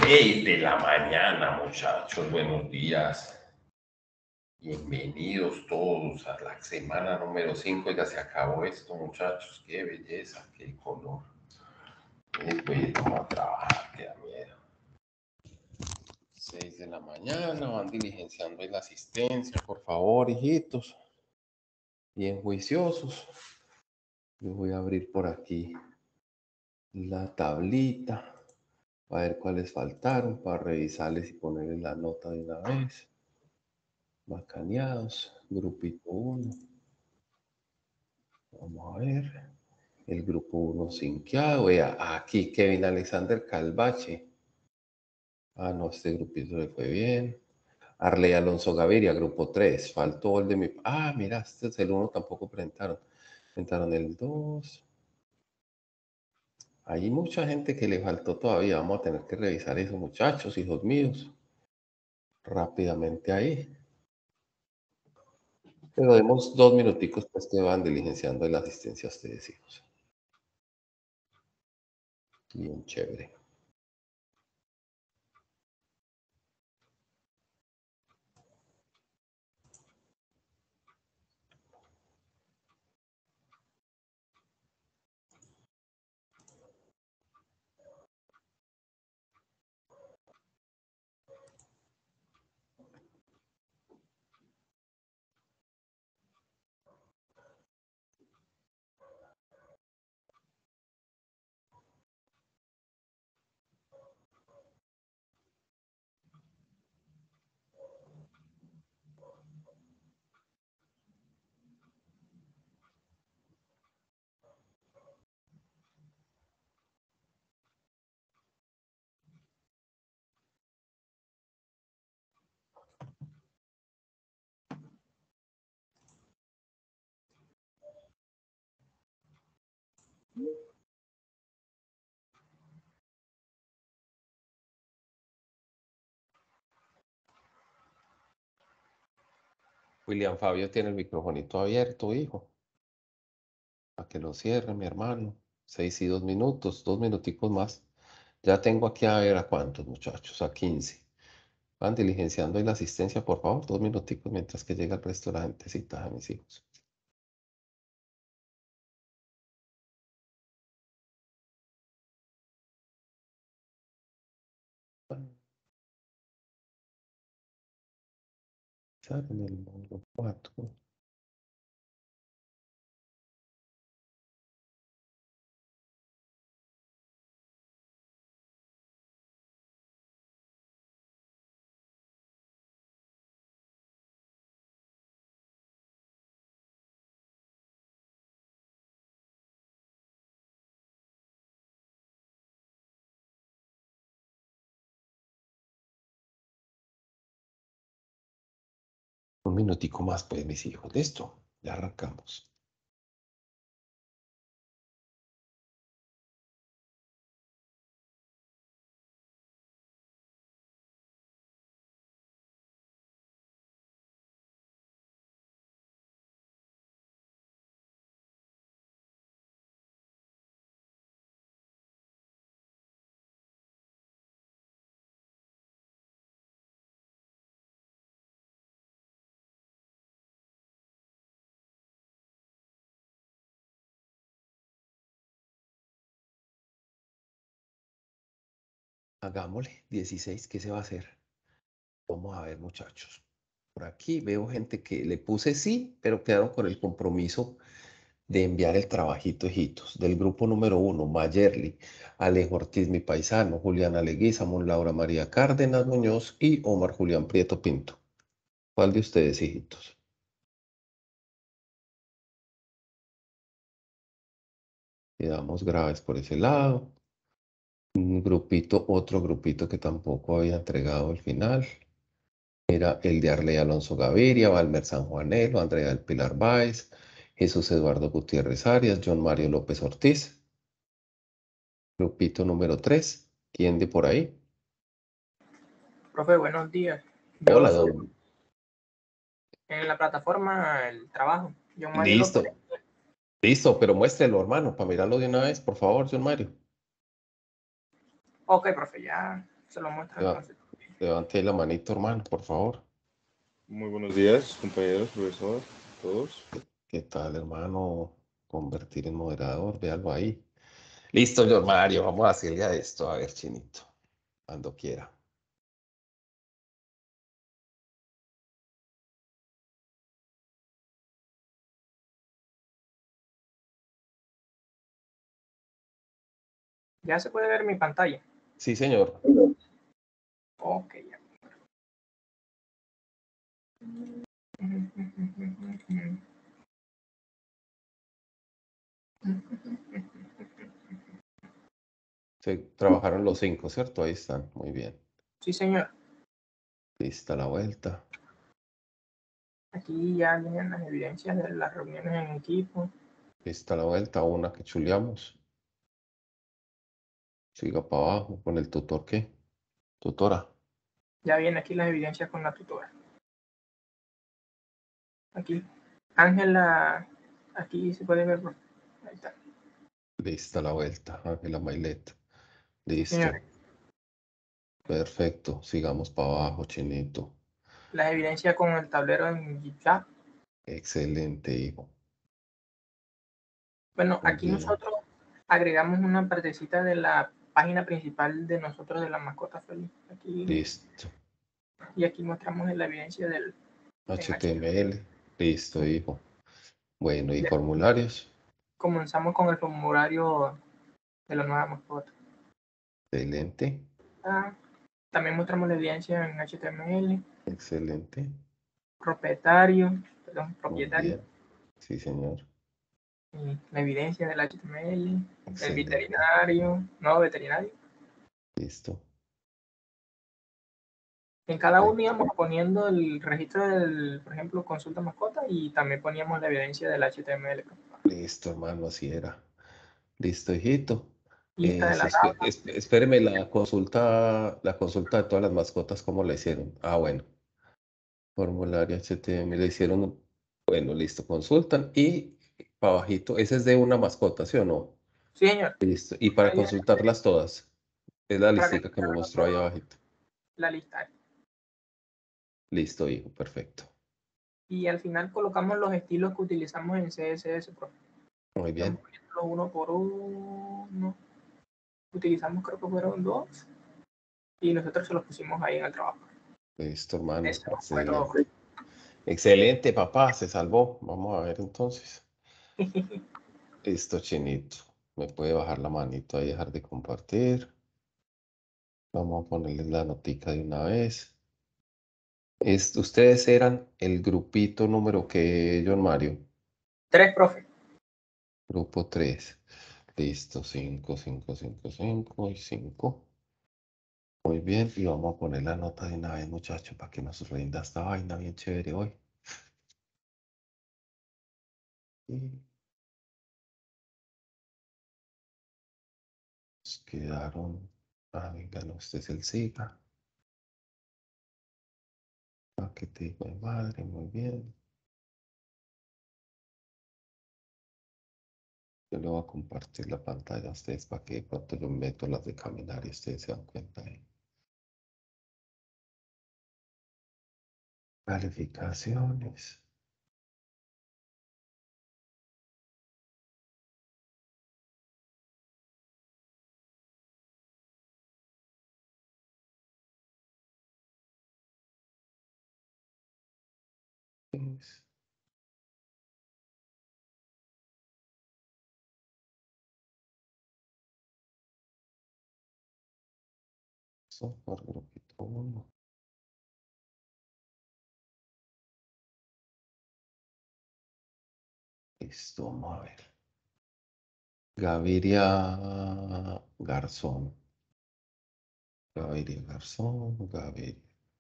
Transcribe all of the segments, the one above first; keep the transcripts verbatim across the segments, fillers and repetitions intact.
seis de la mañana, muchachos. Buenos días. Bienvenidos todos a la semana número cinco. Ya se acabó esto, muchachos. Qué belleza, qué color. Después vamos a trabajar, qué miedo. seis de la mañana, van diligenciando en la asistencia, por favor, hijitos. Bien juiciosos. Yo voy a abrir por aquí la tablita. A ver cuáles faltaron para revisarles y ponerles la nota de una vez. Bacaneados, grupito uno. Vamos a ver. El grupo uno sinqueado. Vea, aquí Kevin Alexander Calvache. Ah, no, este grupito le fue bien. Arley Alonso Gaviria, grupo tres. Faltó el de mi... Ah, mira, este es el uno, tampoco presentaron. Presentaron el dos. Hay mucha gente que le faltó todavía. Vamos a tener que revisar eso, muchachos, hijos míos. Rápidamente ahí. Pero demos dos minuticos pues que van diligenciando la asistencia a ustedes, hijos. Bien chévere. William Fabio tiene el microfonito abierto, hijo. Para que lo cierre, mi hermano. Seis y dos minutos, dos minuticos más. Ya tengo aquí a ver a cuántos, muchachos, a quince. Van diligenciando ahí la asistencia, por favor, dos minuticos mientras que llega el resto de la gentecita a mis hijos. En el módulo cuatro. Un minutico más, pues, mis hijos. Listo, ya arrancamos. Hagámosle, dieciséis, ¿qué se va a hacer? Vamos a ver, muchachos. Por aquí veo gente que le puse sí, pero quedaron con el compromiso de enviar el trabajito, hijitos. Del grupo número uno, Mayerly, Alejo Ortiz, mi paisano, Juliana Leguizamón, Laura María Cárdenas Muñoz y Omar Julián Prieto Pinto. ¿Cuál de ustedes, hijitos? Quedamos graves por ese lado. Un grupito, otro grupito que tampoco había entregado el final. Era el de Arley Alonso Gaviria, Valmer San Juanelo, Andrea del Pilar Báez, Jesús Eduardo Gutiérrez Arias, John Mario López Ortiz. Grupito número tres. ¿Quién de por ahí? Profe, buenos días. Yo Hola, soy don. en la plataforma El Trabajo. John Mario Listo. López. Listo, pero muéstrelo, hermano, para mirarlo de una vez, por favor, John Mario. Ok, profe, ya se lo muestro Leva- entonces. Levante ahí la manito, hermano, por favor. Muy buenos días, compañeros, profesor, todos. ¿Qué tal, hermano? Convertir en moderador, véalo ahí. Listo, John Mario, vamos a hacerle a esto, a ver, Chinito, cuando quiera. Ya se puede ver mi pantalla. Sí, señor. Ok, ya. Se trabajaron los cinco, ¿cierto? Ahí están, muy bien. Sí, señor. Lista la vuelta. Aquí ya vienen las evidencias de las reuniones en equipo. Lista la vuelta, una que chuleamos. Siga para abajo con el tutor, ¿qué? Tutora. Ya vienen aquí las evidencias con la tutora. Aquí. Ángela, aquí se puede ver. Ahí está. Lista la vuelta, Ángela Mailet. Sí, Listo. señor. Perfecto. Sigamos para abajo, Chinito. Las evidencias con el tablero en GitHub. Excelente, hijo. Bueno, Muy aquí bien. nosotros agregamos una partecita de la página principal de nosotros de la mascota feliz. Aquí, Listo. y aquí mostramos la evidencia del H T M L. Listo, hijo. Bueno, ¿y Ya. formularios? Comenzamos con el formulario de la nueva mascota. Excelente. Ah, también mostramos la evidencia en H T M L. Excelente. Propietario, perdón, Muy propietario. bien. Sí, señor. Y la evidencia del H T M L. El Excelente. veterinario, nuevo veterinario. Listo. En cada Ahí. uno íbamos poniendo el registro del, por ejemplo, consulta mascota y también poníamos la evidencia del H T M L. Listo, hermano, así era. Listo, hijito. Lista Eh, de sí, la espe- tabla. esp- espéreme la consulta, la consulta de todas las mascotas, ¿cómo la hicieron? Ah, bueno. Formulario H T M L le hicieron. Bueno, listo, consultan y para abajito, ese es de una mascota, ¿sí o no? Sí, señor. Listo. Y para Ahí viene consultarlas todas, es la para listica que me consultarlo mostró ahí todo, abajito. la lista. Listo, hijo, perfecto. Y al final colocamos los estilos que utilizamos en C S S. Por Muy bien. ejemplo, uno por uno. Utilizamos, creo que fueron dos. Y nosotros se los pusimos ahí en el trabajo. Listo, hermano. Eso fue todo. Excelente. Excelente, papá, se salvó. Vamos a ver entonces. Listo, Chinito. Me puede bajar la manito ahí, dejar de compartir. Vamos a ponerle la notica de una vez. Es, ustedes eran el grupito número que, John Mario. Tres, profe. Grupo tres. Listo, cinco, cinco, cinco, cinco y cinco. Muy bien, y vamos a poner la nota de una vez, muchachos, para que nos rinda esta vaina bien chévere hoy. Y nos quedaron. Ah, venga, no, este es el SIGA. Paquete de madre, muy bien. Yo le voy a compartir la pantalla a ustedes para que de pronto yo meto las de caminar y ustedes se dan cuenta ahí. Calificaciones. Es- Software grupito uno. Listo, vamos a ver. Gaviria Garzón. Gaviria Garzón, Gaviria.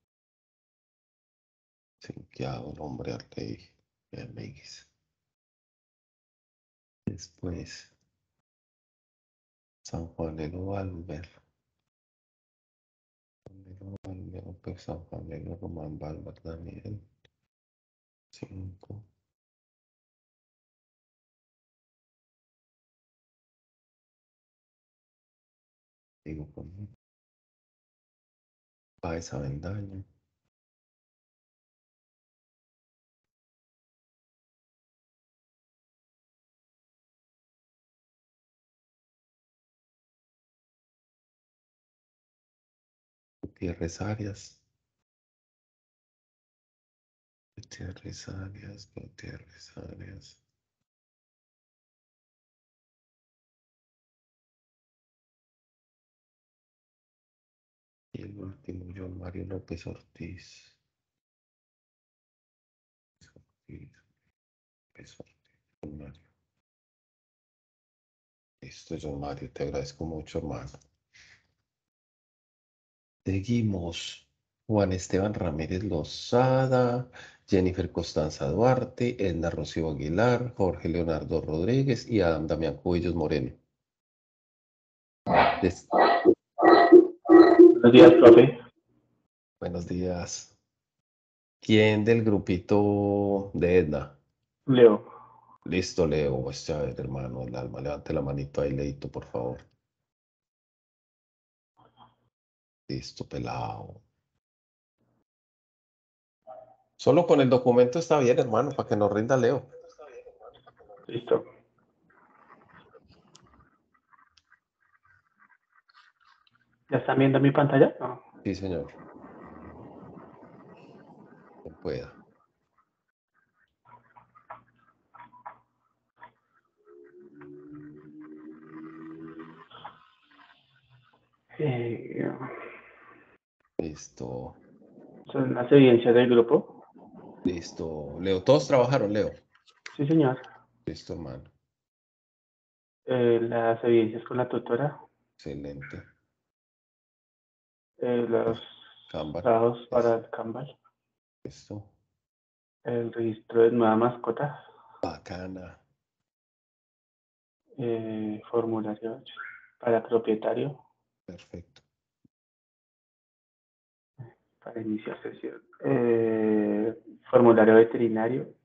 Sinquiado, nombre al rey. Amiguis. Después, San Juanelo Valver. Juanelo Valver, pues San Juanelo Román Valver Daniel. Cinco. Digo, con Va esa Avendaño. Gutiérrez Arias. Gutiérrez Arias, Gutiérrez Arias. Y el último, John Mario López Ortiz. Ortiz, López Ortiz, John Mario. Listo, John Mario, te agradezco mucho, hermano. Seguimos. Juan Esteban Ramírez Lozada, Jennifer Constanza Duarte, Edna Rocío Aguilar, Jorge Leonardo Rodríguez y Adam Damián Cubillos Moreno. Des- Buenos días, profe. Buenos días. ¿Quién del grupito de Edna? Leo. Listo, Leo. Pues a ver, hermano, el alma, levante la manito ahí, Leito, por favor. Listo, pelado. Solo con el documento está bien, hermano, para que nos rinda Leo. Listo. ¿Ya están viendo mi pantalla? No. Sí, señor. Quien pueda. Eh, Listo. son las evidencias del grupo. Listo. Leo, todos trabajaron, Leo. Sí, señor. Listo, hermano. Eh, las evidencias con la tutora. Excelente. Eh, los Canva. dados para el Canval. Listo. El registro de nueva mascota. Bacana. Eh, formulario para propietario. Perfecto. Para iniciar sesión. Eh, formulario veterinario.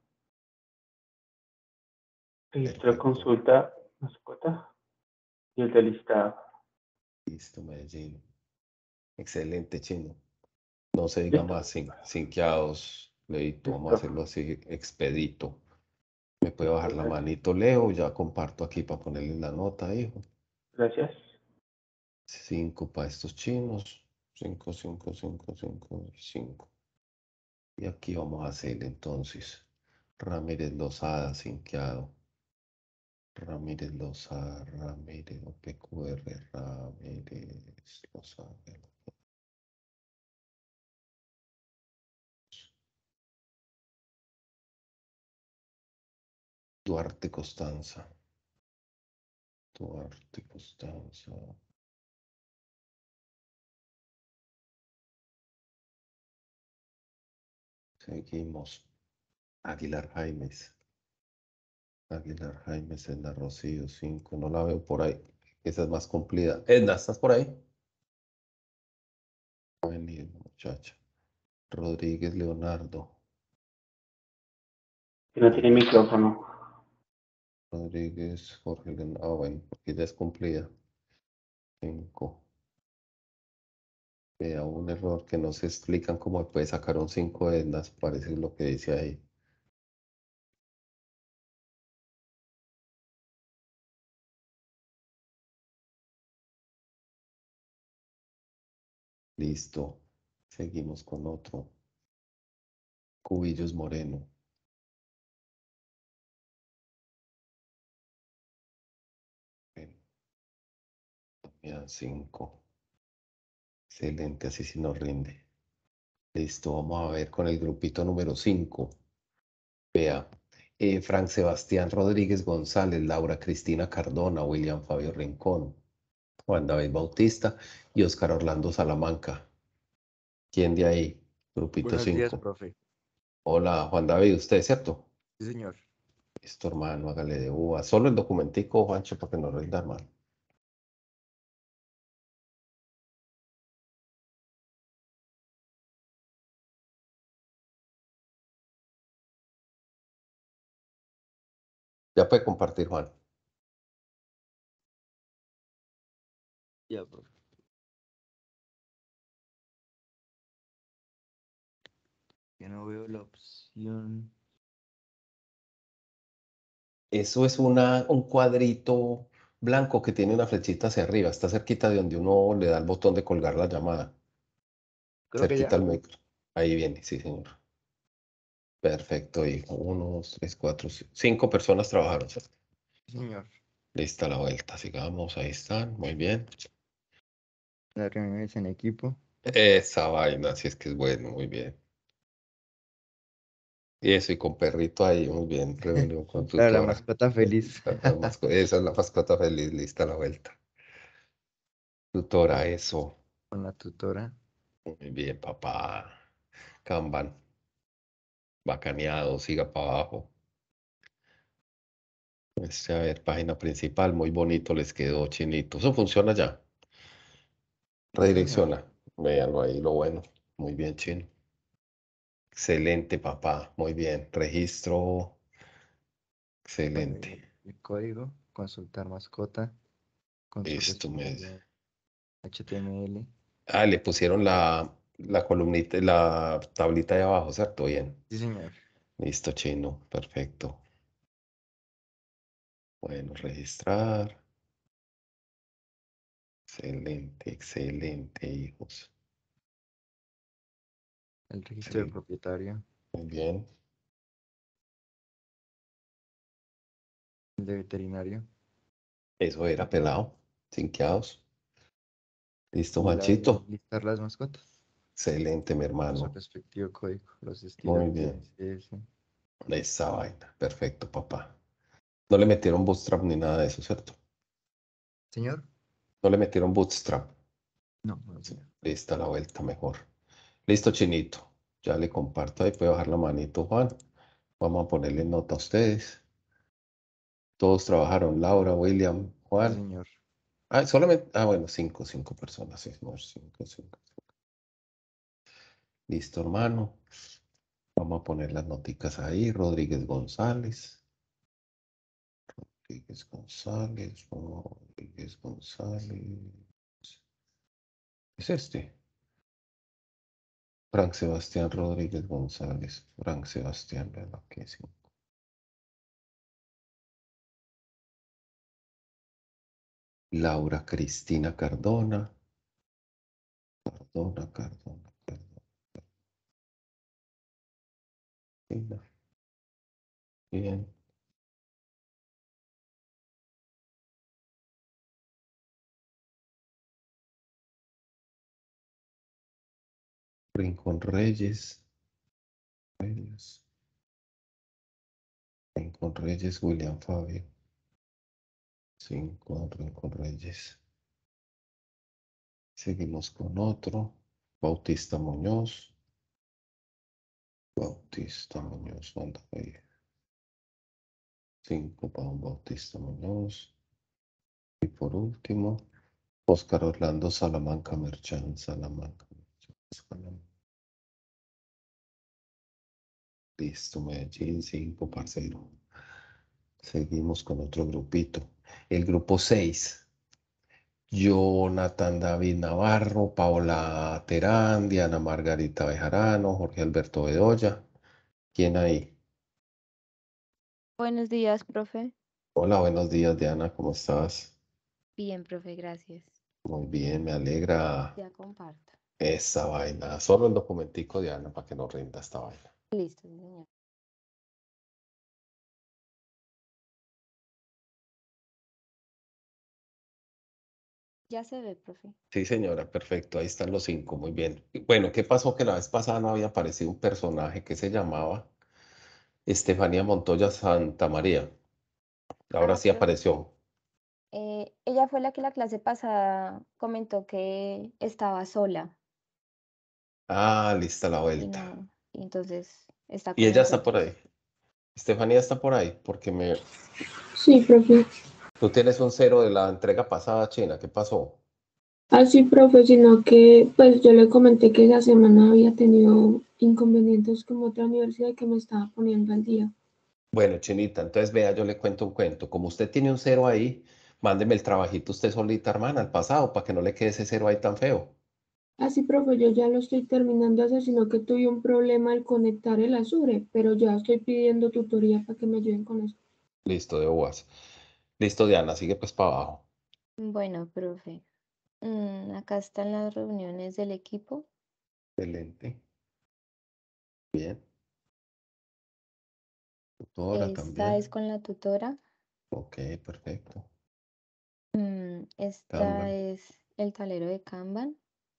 Registro de Perfecto. consulta mascota. Y el de listado. Listo, Medellín. Excelente, chino. No se diga ¿Listo? más, sin, sinqueados, Leito. Vamos a Listo. hacerlo así, expedito. Me puede bajar la Listo. manito, Leo. Ya comparto aquí para ponerle la nota, hijo. Gracias. Cinco para estos chinos. Cinco, cinco, cinco, cinco, cinco. Y aquí vamos a hacer entonces Ramírez Lozada, sinqueado. Ramírez Lozada, Ramírez O P Q R, Ramírez Lozada. Duarte Constanza. Duarte Constanza. Seguimos. Aguilar Jaimes. Aguilar Jaimes en la Rocío cinco. No la veo por ahí. Esa es más cumplida. Edna, ¿estás por ahí? Va a venir, muchacha. Rodríguez Leonardo. Que no tiene micrófono. Rodríguez Jorge Leonardo. Ah, bueno, porque ya es cumplida. cinco. Vea un error que no se explican cómo puede sacar un cinco de Ednas. Parece lo que dice ahí. Listo. Seguimos con otro. Cubillos Moreno. cinco. Excelente, así sí nos rinde. Listo, vamos a ver con el grupito número cinco. Vea, eh, Frank Sebastián Rodríguez González, Laura Cristina Cardona, William Fabio Rincón, Juan David Bautista y Oscar Orlando Salamanca. ¿Quién de ahí? Grupito Buenos días, cinco. profe. Hola, Juan David, ¿usted, cierto? Sí, señor. Listo, hermano, hágale de uva. Solo el documentico, Juancho, para que nos rinda, hermano. Ya puede compartir, Juan. Ya, profe. Ya no veo la opción. Eso es una, un cuadrito blanco que tiene una flechita hacia arriba. Está cerquita de donde uno le da el botón de colgar la llamada. Creo que Cerquita ya. al micro. Ahí viene, sí, señor. Perfecto, hijo. Uno, dos, tres, cuatro, ci- cinco personas trabajaron, ¿cierto? Sí, señor. Lista la vuelta. Sigamos, ahí están. Muy bien. Las reuniones en equipo. Esa vaina, sí es que es bueno, muy bien. Y eso, y con perrito ahí, muy bien. Reunión con Claro, la tutora. mascota feliz. La masco- Esa es la mascota feliz, lista la vuelta. Tutora, eso. Con la tutora. Muy bien, papá. Kanban. Bacaneado, siga para abajo. Este, a ver, página principal, muy bonito les quedó, chinito. Eso funciona ya. Sí, señor. Redirecciona. Véanlo ahí, lo bueno. Muy bien, chino. Excelente, papá. Muy bien. Registro. Bueno, Excelente. y el, el código. Consultar mascota. Console Listo, me... espacial. H T M L. Ah, le pusieron la, la columnita, la tablita de abajo, ¿cierto? Bien. Sí, señor. Listo, chino. Perfecto. Bueno, registrar. Excelente, excelente, hijos. El registro del Sí, propietario. muy bien. El de veterinario. Eso era pelado. Cinqueados. Listo, Y la de Juanchito. listar las mascotas. Excelente, mi Con su hermano. respectivo código. Los Muy estilos bien. D S S. Esa vaina. Perfecto, papá. No le metieron bootstrap ni nada de eso, ¿cierto? Señor. No le metieron bootstrap. No, no, Sí, señor. lista la vuelta mejor. Listo, chinito. Ya le comparto ahí. Puede bajar la manito, Juan. Vamos a ponerle nota a ustedes. Todos trabajaron. Laura, William, Sí, Juan. señor. Ah, solamente. Ah, bueno, cinco, cinco personas. Sí, no, cinco, cinco. Listo, hermano. Vamos a poner las noticas ahí. Rodríguez González. Rodríguez González. Rodríguez González. Es este. Frank Sebastián Rodríguez González. Frank Sebastián, ¿verdad que sí? Laura Cristina Cardona. Cardona, Cardona, Cardona. Bien. Rincón Reyes. Reyes. Rincón Reyes, William Fabio. Cinco, Rincón Reyes. Seguimos con otro. Bautista Muñoz. Bautista Muñoz, anda ahí. Cinco para un Bautista Muñoz. Y por último, Oscar Orlando Salamanca Merchán. Salamanca. Salamanca. Listo, Medellín, cinco, parcero. Seguimos con otro grupito. El grupo seis. Jonathan David Navarro, Paola Terán, Diana Margarita Bejarano, Jorge Alberto Bedoya. ¿Quién ahí? Buenos días, profe. Hola, buenos días, Diana, ¿cómo estás? Bien, profe, gracias. Muy bien, me alegra Ya comparto. esa vaina. Solo el documentico, Diana, para que no rinda esta vaina. Listo, sí, señor. Ya se ve, profe. Sí, señora, perfecto, ahí están los cinco, muy bien. Y bueno, ¿qué pasó? Que la vez pasada no había aparecido un personaje que se llamaba Estefanía Montoya Santa María. Ahora Ah, sí profe. apareció. Eh, ella fue la que la clase pasada comentó que estaba sola Ah, lista la y vuelta. no, y entonces está Y con ella está por nosotros. ahí. Estefanía está por ahí, porque me... Sí, profe. Tú tienes un cero de la entrega pasada, China. ¿Qué pasó? Así, profe, sino que pues yo le comenté que esa semana había tenido inconvenientes con otra universidad que me estaba poniendo al día. Bueno, Chinita, entonces vea, yo le cuento un cuento. Como usted tiene un cero ahí, mándeme el trabajito usted solita, hermana, al pasado, para que no le quede ese cero ahí tan feo. Así, profe, yo ya lo estoy terminando de hacer, sino que tuve un problema al conectar el Azure, pero ya estoy pidiendo tutoría para que me ayuden con eso. Listo, de uvas. Listo, Diana, sigue pues para abajo. Bueno, profe. Mm, acá están las reuniones del equipo. Excelente. Bien. Tutora Esta también. es con la tutora. Ok, perfecto. Mm, esta Kanban. es el tablero de Kanban.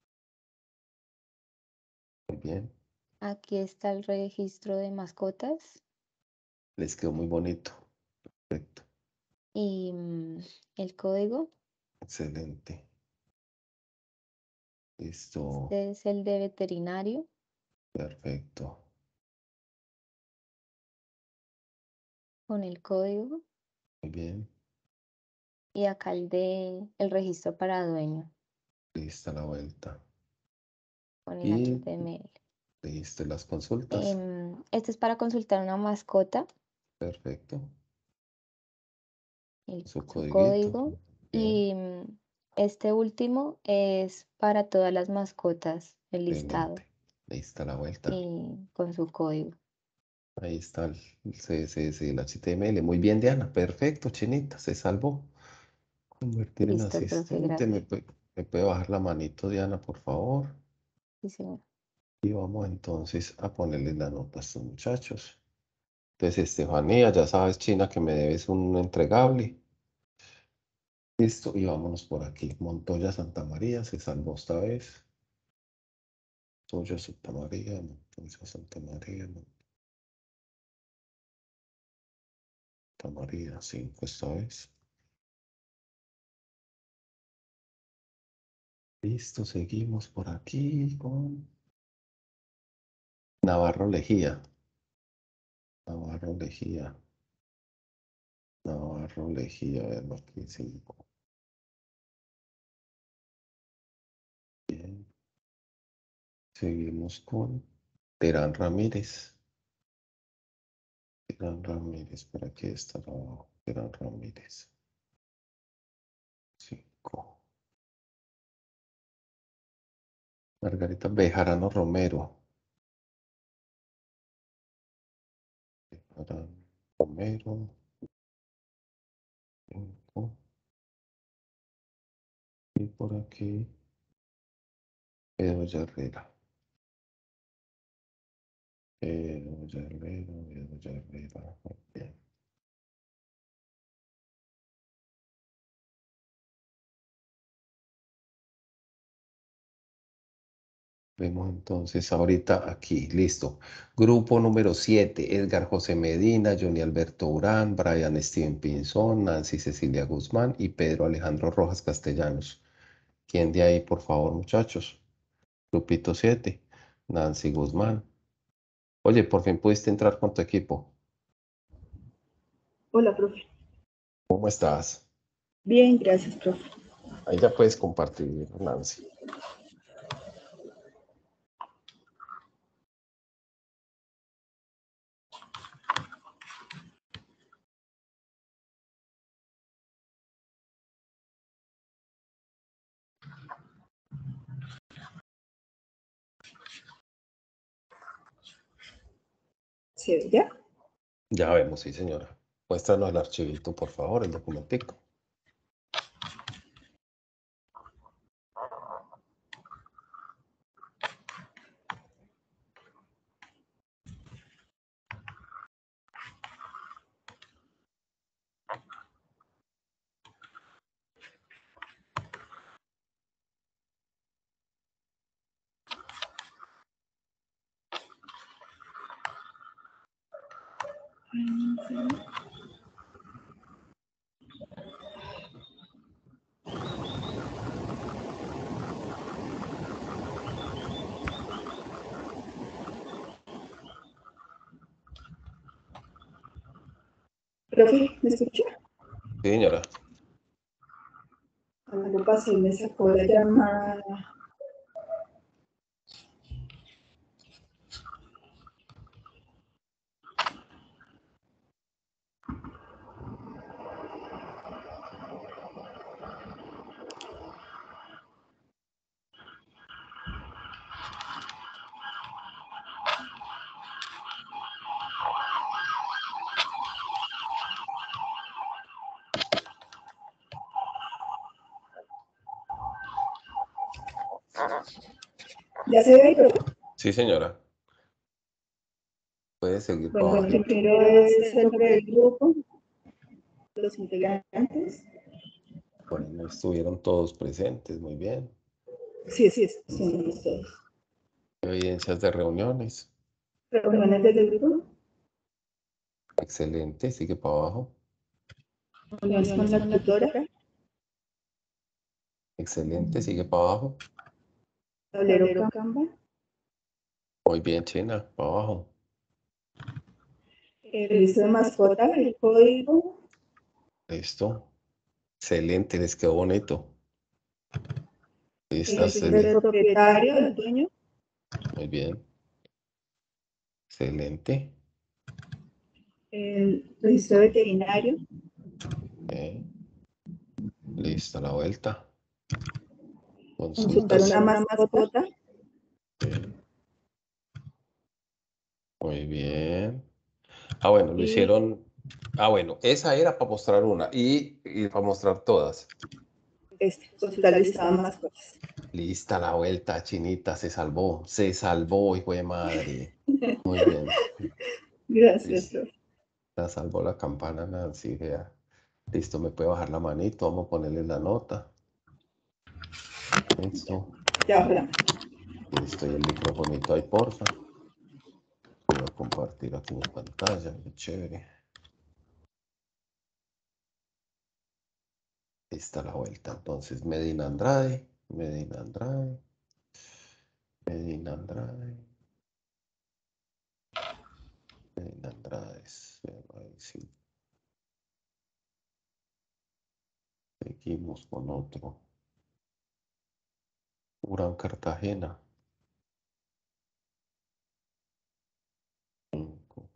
Muy bien. Aquí está el registro de mascotas Les quedó muy bonito. Perfecto. y mm, el código. Excelente. Listo. Este es el de veterinario. Perfecto. Con el código. Muy bien. Y acá el de el registro para dueño Lista la vuelta. con el Y H T M L. listo las consultas. Em, este es para consultar una mascota, Perfecto. el, Su su codiguito. código. Bien. Y mm, este último es para todas las mascotas, el listado Excelente. Lista la vuelta. y con su código. Ahí está el C S S, el H T M L. Muy bien, Diana. Perfecto, Chinita. Se salvó. Convertir en Listo, profe, asistente. ¿Me gracias. puede, me puede bajar la manito, Diana, por favor? Sí, señor. Y vamos entonces a ponerle la nota a estos muchachos. Entonces, Estefanía, ya sabes, China, que me debes un entregable. Listo, y vámonos por aquí. Montoya Santa María, se salvó esta vez. Montoya Santa María, Montoya Santa María, Santa María, cinco esta vez. Listo, seguimos por aquí con Navarro Lejía. Navarro Lejía. Navarro Lejía, a ver, aquí cinco. Bien. Seguimos con Terán Ramírez. Terán Ramírez, por aquí está abajo. Terán Ramírez. Cinco. Margarita Bejarano Romero. Bejarano Romero. Cinco. Y por aquí, Bedoya Herrera. Bedoya Herrera, Bedoya Herrera. Muy bien. Vemos entonces ahorita aquí, listo. Grupo número siete, Edgar José Medina, Johnny Alberto Urán, Brian Steven Pinzón, Nancy Cecilia Guzmán y Pedro Alejandro Rojas Castellanos. ¿Quién de ahí, por favor, muchachos? Grupito siete, Nancy Guzmán. Oye, por fin pudiste entrar con tu equipo. Hola, profe. ¿Cómo estás? Bien, gracias, profe. Ahí ya puedes compartir, Nancy. ¿Se ve ya? Ya vemos, sí, señora. Muéstranos el archivito, por favor, el documentico. Profe, ¿me escucha? Sí, señora. Algo pasó y me sacó la llamada. ¿Ya se ve ahí, profe? Sí, señora. Puede seguir para Bueno, abajo. primero es el nombre del grupo, los integrantes. Bueno, estuvieron todos presentes, muy bien. Sí, sí, son ustedes. Evidencias de reuniones. Reuniones del grupo, Excelente, sigue para abajo. reuniones con la tutora, Excelente, sigue para abajo. tablero Canva, Muy bien, China, para abajo. el registro de mascota, el código, Listo. Excelente, les quedó bonito. el Listo, registro del propietario, del dueño, muy bien. Excelente. el registro veterinario, Eh, Lista la vuelta. consultar Consultas. una mascota, Sí. Muy bien. Ah, bueno, lo Y- hicieron. Ah, bueno, esa era para mostrar una y, y para mostrar todas. este, consultar el listado de mascotas. Lista la vuelta, Chinita, se salvó. Se salvó, hijo de madre. Muy bien. Gracias, Listo. profe. La salvó la campana, Nancy. Vea. Listo, me puede bajar la manito. Vamos a ponerle la nota. Listo. Ya, hola. Listo, y el microfonito ahí, porfa. Voy a compartir aquí mi pantalla. Qué chévere. Lista la vuelta. Entonces, Medina Andrade. Medina Andrade. Medina Andrade. Medina Andrade. Ahí sí. Seguimos con otro. Urán Cartagena. Cinco.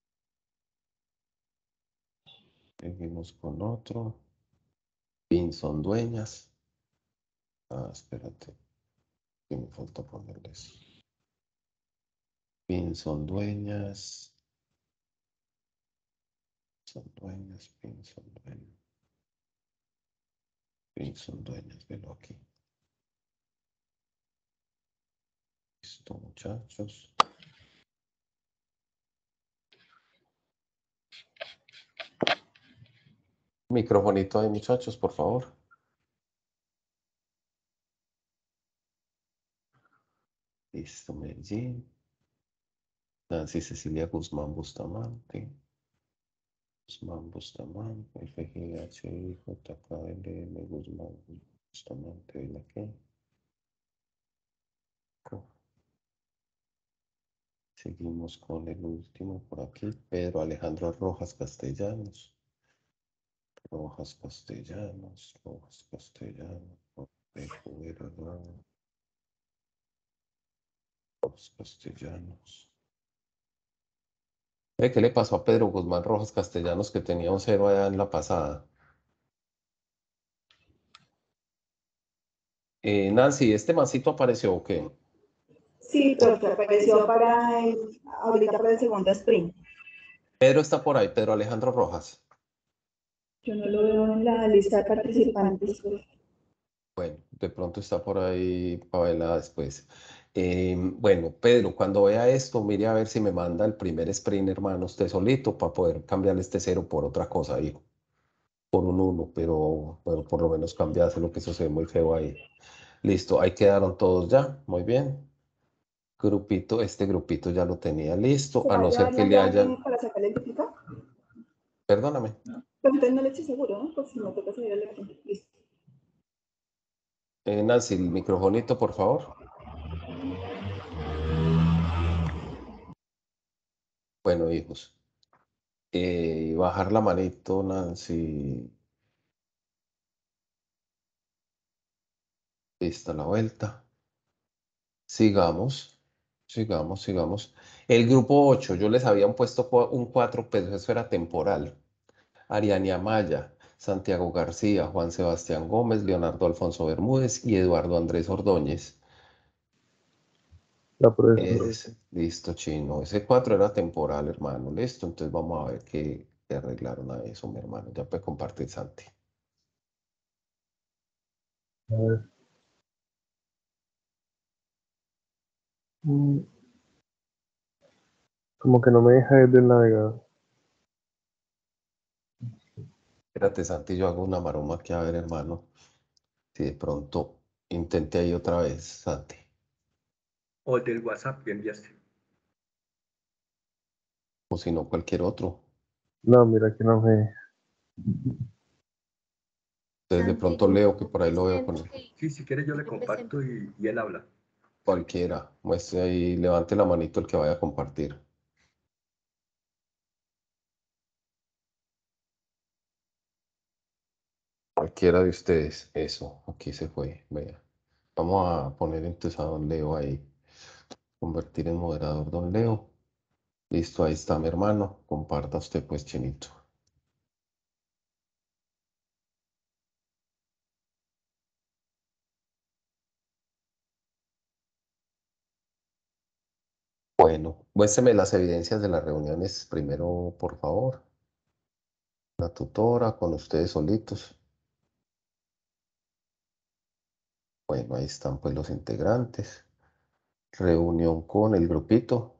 Seguimos con otro. Pinson Dueñas. Ah, espérate. Que me falta ponerles. Pinson Dueñas. Son dueñas, Pinson Dueñas. Pinson Dueñas, velo aquí. Listo, muchachos. Microfonito ahí, muchachos, por favor. Listo, Medellín. Nancy Cecilia Guzmán Bustamante. Guzmán Bustamante. F G H I J K L M Guzmán Bustamante. ¿De la qué? Seguimos con el último por aquí. Pedro Alejandro Rojas Castellanos. Rojas Castellanos. Rojas Castellanos. Rojas Castellanos. Eh, ¿Qué le pasó a Pedro Guzmán Rojas Castellanos que tenía un cero allá en la pasada? Eh, Nancy, ¿este mancito apareció o qué? Sí, profe, apareció para el, ahorita para el segundo sprint. Pedro está por ahí, Pedro Alejandro Rojas. Yo no lo veo en la lista de participantes, profe. Bueno, de pronto está por ahí para verla después. Eh, bueno, Pedro, cuando vea esto, mire a ver si me manda el primer sprint, hermano, usted solito, para poder cambiarle este cero por otra cosa, hijo. Por un uno, pero bueno, por lo menos cambiárselo, que eso se ve muy feo ahí. Listo, ahí quedaron todos ya, muy bien. Grupito, este grupito ya lo tenía listo, ¿Se a va a no ser llevar que la le llave hayan... para sacarle el duplicado? Perdóname. Pero entonces no le estoy seguro, ¿no? Por si me toca salir a la gente. Listo. Eh, Nancy, el microfonito, por favor. Bueno, hijos. Eh, bajar la manito, Nancy. Lista la vuelta. Sigamos, sigamos, sigamos. El grupo ocho, yo les habían puesto cua- un cuatro, pero eso era temporal. Ariane Amaya, Santiago García, Juan Sebastián Gómez, Leonardo Alfonso Bermúdez y Eduardo Andrés Ordóñez. La prueba. Es, listo, chino. Ese cuatro era temporal, hermano. Listo, entonces vamos a ver qué, qué arreglaron a eso, mi hermano. Ya puede compartir, Santi. A ver. Mm, Como que no me deja ir del navegador. Espérate, Santi, yo hago una maroma aquí, a ver, hermano. Si de pronto intenté ahí otra vez, Santi. O del WhatsApp que enviaste. O si no, cualquier otro. No, mira que no me... Entonces de Santi, pronto yo leo que por ahí lo veo presento con él. que Sí, si quieres yo le yo presento. comparto y, y él habla. Cualquiera. Muestre ahí, levante la manito el que vaya a compartir. Cualquiera de ustedes. Eso, aquí se fue. Vea. Vamos a poner entonces a don Leo ahí. Convertir en moderador don Leo. Listo, ahí está mi hermano. Comparta usted pues, Chinito. Bueno, muéstrame las evidencias de las reuniones primero, por favor. La tutora con ustedes solitos. Bueno, ahí están pues los integrantes. Reunión con el grupito.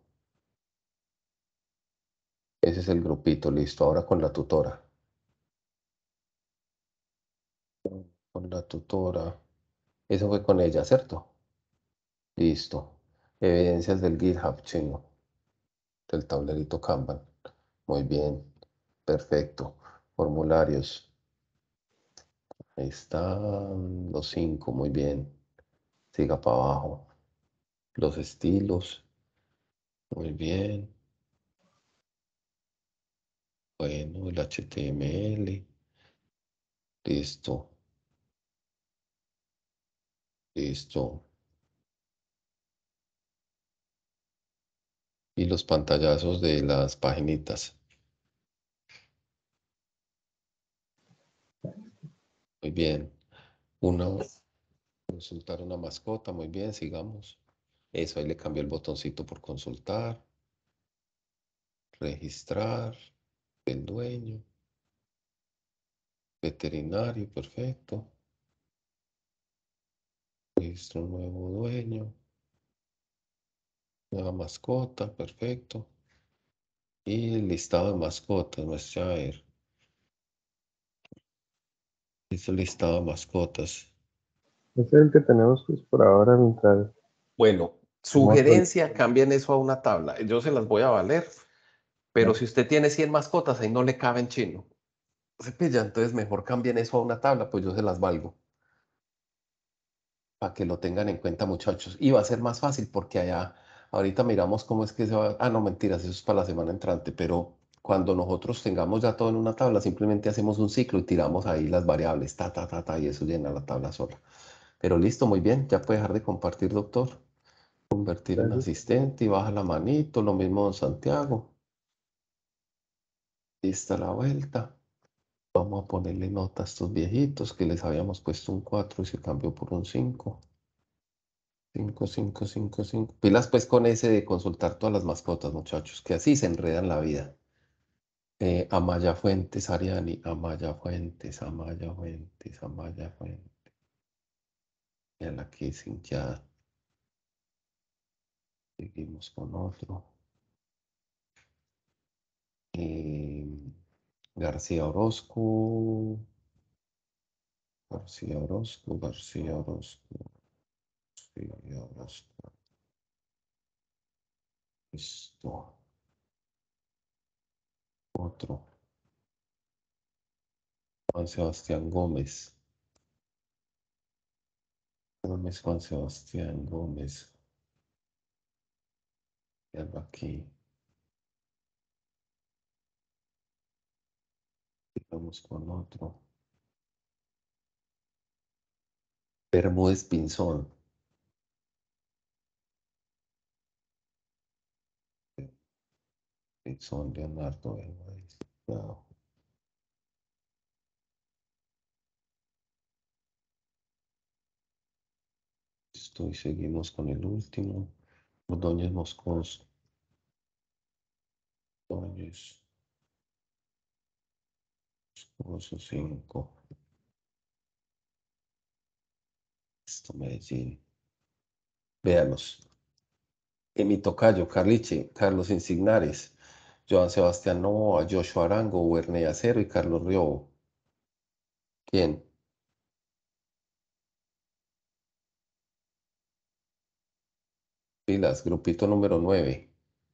Ese es el grupito, listo. Ahora con la tutora. Con la tutora. Eso fue con ella, ¿cierto? Listo. Evidencias del GitHub, chino. Del tablerito Kanban. Muy bien. Perfecto. Formularios. Ahí están los cinco. Muy bien. Siga para abajo. Los estilos. Muy bien. Bueno, el H T M L. Listo. Listo. Y los pantallazos de las paginitas. Muy bien. Una, consultar una mascota. Muy bien, sigamos. Eso, ahí le cambió el botoncito por consultar. Registrar. El dueño. Veterinario, perfecto. Registro un nuevo dueño. Nueva mascota, perfecto. Y el listado de mascotas, muestra a ver. Es el listado de mascotas. Ese es el que tenemos pues por ahora mientras... Bueno, Vamos a... sugerencia, cambien eso a una tabla. Yo se las voy a valer, pero si usted tiene cien mascotas, ahí no le cabe en chino. Se pilla, entonces mejor cambien eso a una tabla, pues yo se las valgo. Para que lo tengan en cuenta, muchachos. Y va a ser más fácil porque allá, ahorita miramos cómo es que se va. Ah, no, mentiras, eso es para la semana entrante, pero cuando nosotros tengamos ya todo en una tabla, simplemente hacemos un ciclo y tiramos ahí las variables, ta, ta, ta, ta, y eso llena la tabla sola. Pero listo, muy bien, ya puede dejar de compartir, doctor. Convertir en asistente y baja la manito, lo mismo don Santiago. Lista la vuelta. Vamos a ponerle nota a estos viejitos que les habíamos puesto un cuatro y se cambió por un cinco. cinco, cinco, cinco, cinco. Pilas pues con ese de consultar todas las mascotas, muchachos, que así se enredan la vida. Eh, Amaya Fuentes, Ariani, Amaya Fuentes, Amaya Fuentes, Amaya Fuentes. Y a la que sin ya. Seguimos con otro. Eh, García Orozco. García Orozco, García Orozco, García Orozco. Esto. Otro. Juan Sebastián Gómez. Gómez, Juan Sebastián Gómez. Veanlo aquí. Vamos con otro. Bermúdez Pinzón. Pinzón Leonardo Bermúdez. Wow. Listo, y seguimos con el último. Ordóñez Moscoso. Ordóñez Moscoso cinco. Esto Medellín. Véalos. Y mi tocayo, Carliche, Carlos Insignares, Joan Sebastián Novoa, Joshua Arango, Werney Acero y Carlos Riobo. ¿Quién? Pilas, grupito número nueve.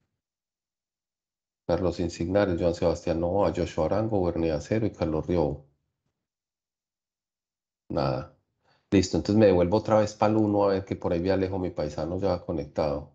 Carlos Insignares, Joan Sebastián Novoa, Joshua Arango, Werney Acero y Carlos Riobo. Nada. Listo, entonces me devuelvo otra vez para el uno a ver que por ahí vi a Alejo, mi paisano, ya conectado.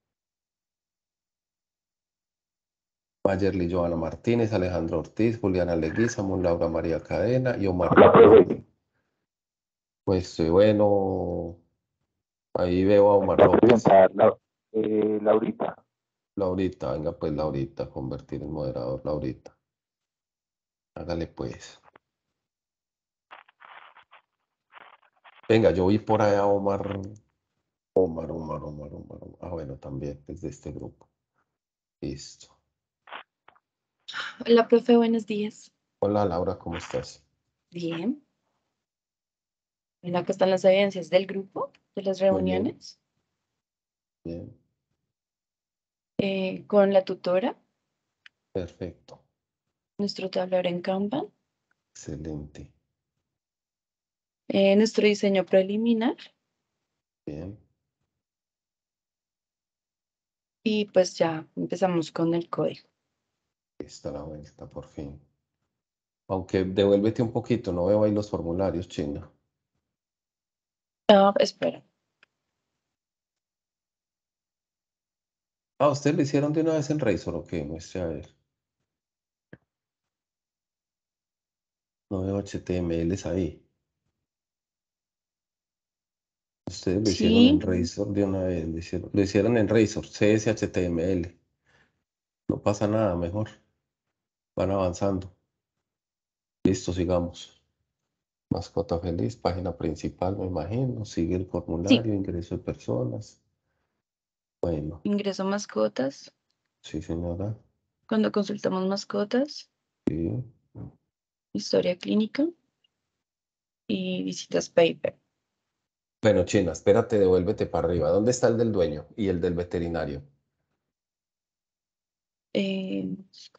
Mayerly Joana Martínez, Alejandro Ortiz, Juliana Leguizamón, Laura María Cadena y Omar López. Pues eh, bueno, ahí veo a Omar López. La, eh, Laurita. Laurita, venga pues Laurita, convertir en moderador Laurita. Hágale pues. Venga, yo vi por allá a Omar, Omar, Omar, Omar, Omar, Omar. Ah, bueno, también es de este grupo. Listo. Hola, profe, buenos días. Hola Laura, ¿cómo estás? Bien. Bueno, acá están las evidencias del grupo, de las Muy bien, reuniones, bien, eh, con la tutora, perfecto, nuestro tablero en Kanban, excelente, eh, nuestro diseño preliminar bien. y pues ya empezamos con el código. Está la vuelta, por fin. Aunque devuélvete un poquito, no veo ahí los formularios, China. Ah, espera. Ah, ¿ustedes lo hicieron de una vez en Razor o qué? Muestre a ver. No veo H T M Ls ahí. Ustedes lo hicieron en Sí, Razor de una vez. Lo hicieron, lo hicieron en Razor, C S H T M L. No pasa nada, mejor. Van avanzando. Listo, sigamos. Mascota feliz, página principal, me imagino. Sigue el sí. formulario, ingreso de personas. Bueno, Ingreso mascotas, sí, señora. cuando consultamos mascotas, Sí. historia clínica y visitas paper. Bueno, China, espérate, devuélvete para arriba. ¿Dónde está el del dueño y el del veterinario? Eh,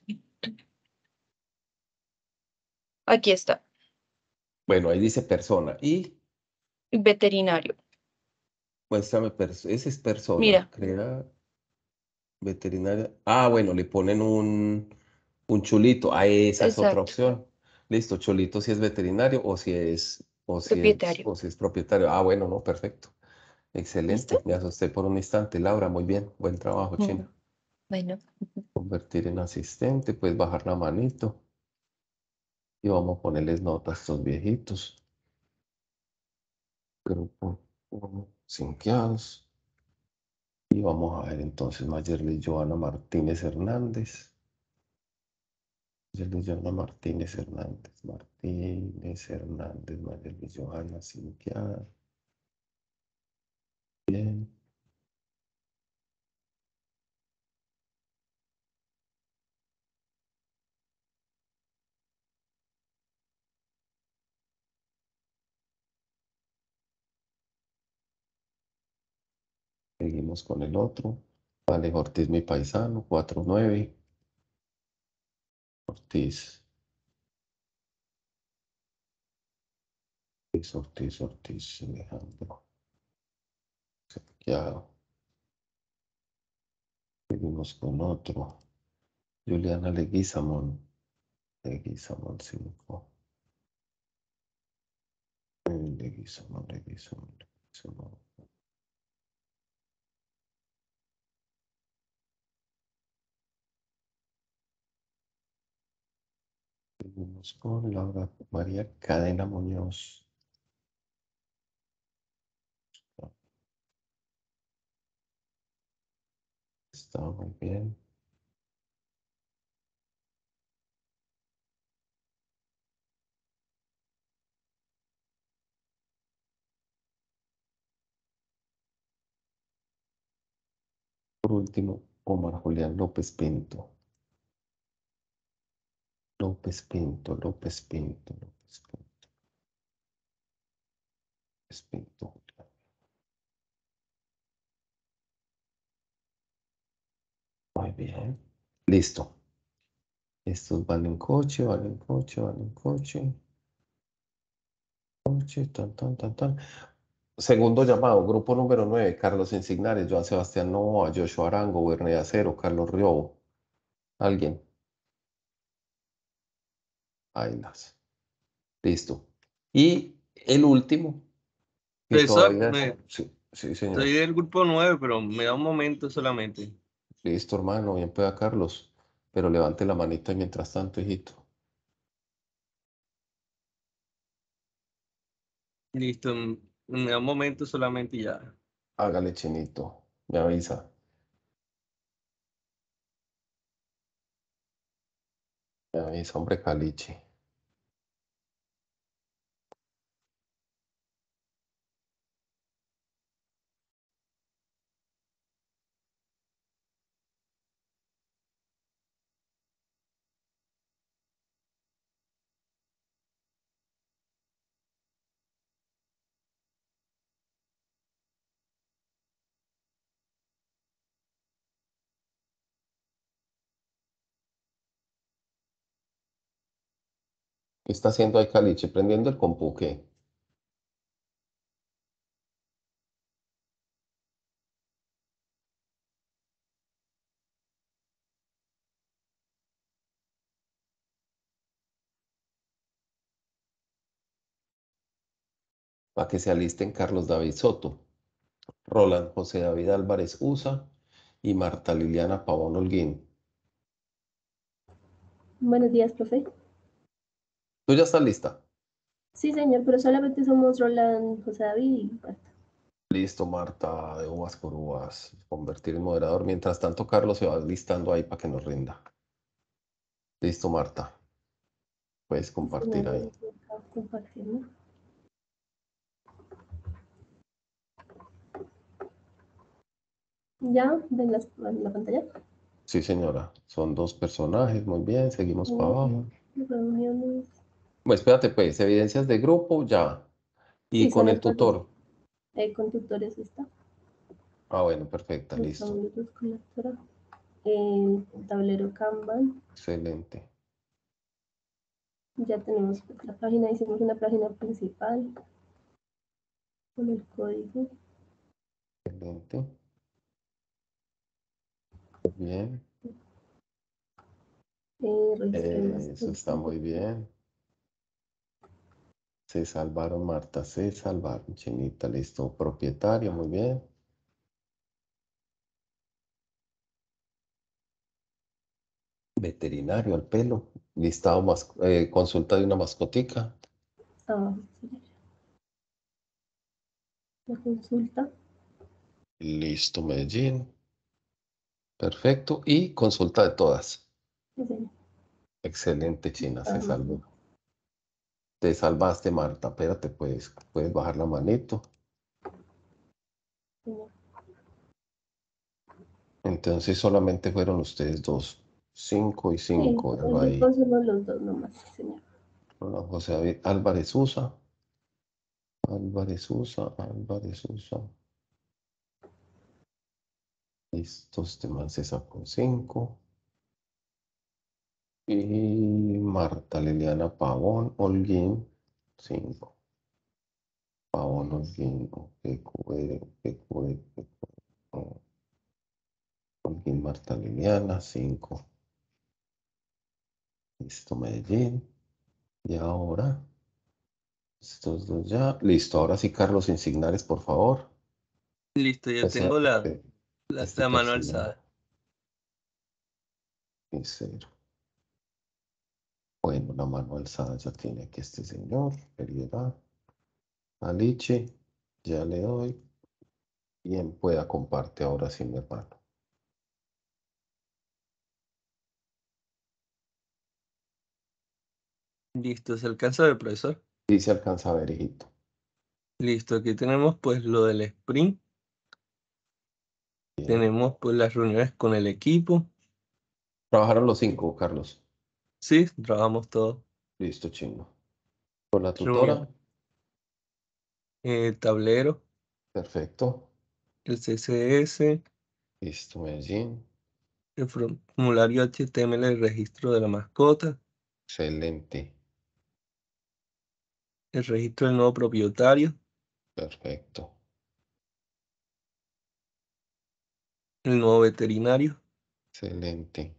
aquí está, Bueno, ahí dice persona. Y veterinario. muéstrame, pers- ese es persona. Mira, Crea veterinaria. Ah, bueno, le ponen un, un chulito. Ah, esa es otra exacto, opción. Listo, chulito si es veterinario o si es, o si es, propietario. o si es propietario. Ah, bueno, no, perfecto. Excelente. ¿Listo? Me asusté por un instante. Laura, muy bien. Buen trabajo, Mm, China. Bueno, Convertir en asistente, puedes bajar la manito. Y vamos a ponerles notas a estos viejitos. Grupo uno, sinqueados. Y vamos a ver entonces Mayerly Joana Martínez Hernández. Mayerly Joana Martínez Hernández. Martínez Hernández. Mayerly Joana sinqueada. Bien. Seguimos con el otro. Alejo Ortiz, mi paisano. cuatro nueve. Ortiz. Ortiz, Ortiz, Ortiz. Alejandro. Sinqueado. Seguimos con otro. Juliana Leguizamón. Leguizamón cinco. Leguizamón, Leguizamón, Leguizamón. Seguimos con Laura María Cadena Muñoz. Está muy bien. Por último, Omar Julián López Pinto. López Pinto, López Pinto, López Pinto, López Pinto. bien. Listo. Estos van en coche, van en coche, van en coche. Coche, tan, tan, tan, tan. Segundo llamado, grupo número nueve, Carlos Insignares, Joan Sebastián Novoa, Joshua Arango, Werner Acero, Carlos Riobo. ¿Alguien? Ahí las. Listo. Y el último, que Profesor, todavía es. me, Sí, sí, señor. soy del grupo nueve, pero me da un momento solamente. Listo, hermano, bien pueda Carlos. Pero levante la manita mientras tanto, hijito. Listo, m- me da un momento solamente y ya. Hágale, chinito. Me avisa. Me avisa, hombre caliche. ¿Qué está haciendo ahí caliche? ¿Prendiendo el compu qué? Para que se alisten Carlos David Soto, Roland José David Álvarez Usa y Marta Liliana Pavón Holguín. Buenos días, profe. ¿Tú ya estás lista? Sí, señor, pero solamente somos Roland, José David y Marta. Listo, Marta, de uvas por uvas. Convertir en moderador. Mientras tanto, Carlos se va listando ahí para que nos rinda. Listo, Marta. Puedes compartir ahí. Compartir, ¿no? ¿Ya ven las- la pantalla? Sí, señora. Son dos personajes. Muy bien. Seguimos para abajo. Reuniones. Bueno, espérate, pues. Evidencias de grupo, ya. Y Sí, con son el estas dos. tutor. Eh, con tutores está. Ah, bueno, perfecta. Los Listo. tableros con la lectora. El tablero Kanban. Excelente. Ya tenemos la página, hicimos una página principal con el código. Excelente. Muy bien. Eh, registremos Eh, eso está muy bien. Se salvaron, Marta. Se salvaron. Chinita, listo. Propietario, muy bien. Veterinario al pelo. Listado mas- eh, consulta de una mascotica. Ah, la consulta. Listo, Medellín. Perfecto. Y consulta de todas. Sí, señor. Excelente, China. Se Ah, salvó. Te salvaste, Marta. Espérate, pues. Puedes bajar la manito. señor. Entonces solamente fueron ustedes dos. Cinco y Sí, cinco. el Veo ahí. grupo somos los dos nomás, sí, señor. Hola, José David Álvarez Usa. Álvarez Usa. Álvarez Usa. Listo. Este man se sacó cinco. Y Marta Liliana Pavón Holguín. Cinco. Pavón Holguín. P Q R, P Q R, P Q R. Holguín Marta Liliana. Cinco. Listo, Medellín. Y ahora, estos dos ya. Listo, ahora sí, Carlos Insignares, por favor. Listo, ya Ese, tengo la, este, la, este la mano personaje. alzada. Y cero. Bueno, la mano alzada ya tiene aquí este señor. Seriedad. Aliche. Ya le doy. Bien, pueda comparte ahora sí, mi hermano. Listo, ¿se alcanza a ver, profesor? Sí se alcanza a ver, hijito. Listo, aquí tenemos pues lo del sprint. Bien. Tenemos pues las reuniones con el equipo. Trabajaron los cinco, Carlos. Sí, trabajamos todo. Listo, chingo. Con la Reunión. tutora. El tablero, Perfecto. el C S S, Listo, Medellín. El formulario H T M L del registro de la mascota. Excelente. El registro del nuevo propietario. Perfecto. El nuevo veterinario. Excelente.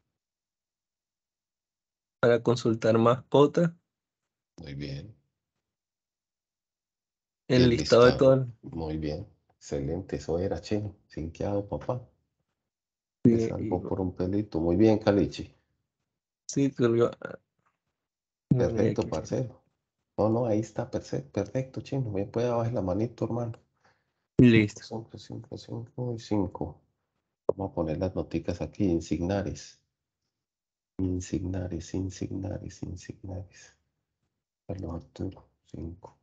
Para consultar mascota. Muy bien. El, El listado, listado. de todas. Muy bien. Excelente. Eso era, chino. Sinqueado, papá. Sí, Te salvó por un pelito. Muy bien, Calichi. Sí, sirvió. Perfecto, parcero. No, no, ahí está, perfecto, perfecto, chino. Me puede bajar la manito, hermano. Listo. cinco, cinco, cinco y cinco. Vamos a poner las noticas aquí, insignares. Insignares, insignares, insignares. Carlos Arturo, cinco.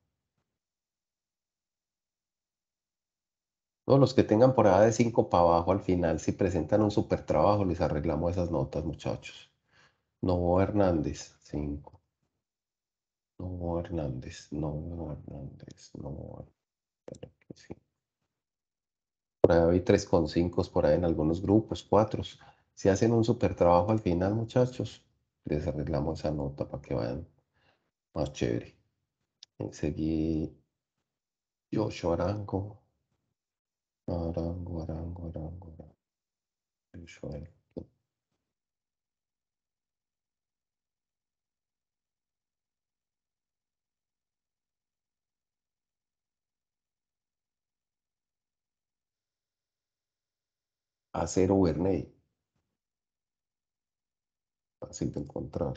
Todos los que tengan por ahí de cinco para abajo al final, si presentan un super trabajo, les arreglamos esas notas, muchachos. Novo Hernández, cinco. Novo Hernández, Novo Hernández, Novo Hernández. Por ahí hay tres con cinco por ahí en algunos grupos, cuatro. Si hacen un super trabajo al final, muchachos, les arreglamos esa nota para que vayan más chévere. Seguí Joshua Arango. Arango, Arango, Arango, Arango. Joshua. Acero Bernay. Fácil de encontrar.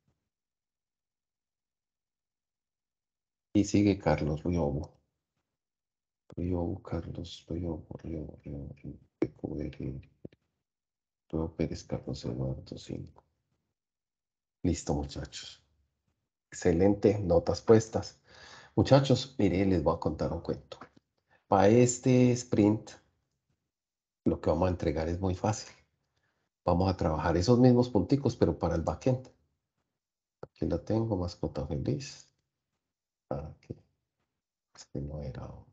Y sigue Carlos Riobo. Riobo, Carlos Riobo, Riobo, Riobo, Riobo, Riobo Pérez, Carlos Eduardo, cinco. Listo, muchachos. Excelente, notas puestas. Muchachos, mire, les voy a contar un cuento. Para este sprint, lo que vamos a entregar es muy fácil. Vamos a trabajar esos mismos punticos, pero para el backend. Aquí la tengo, mascota feliz. Aquí. Este no era, hombre.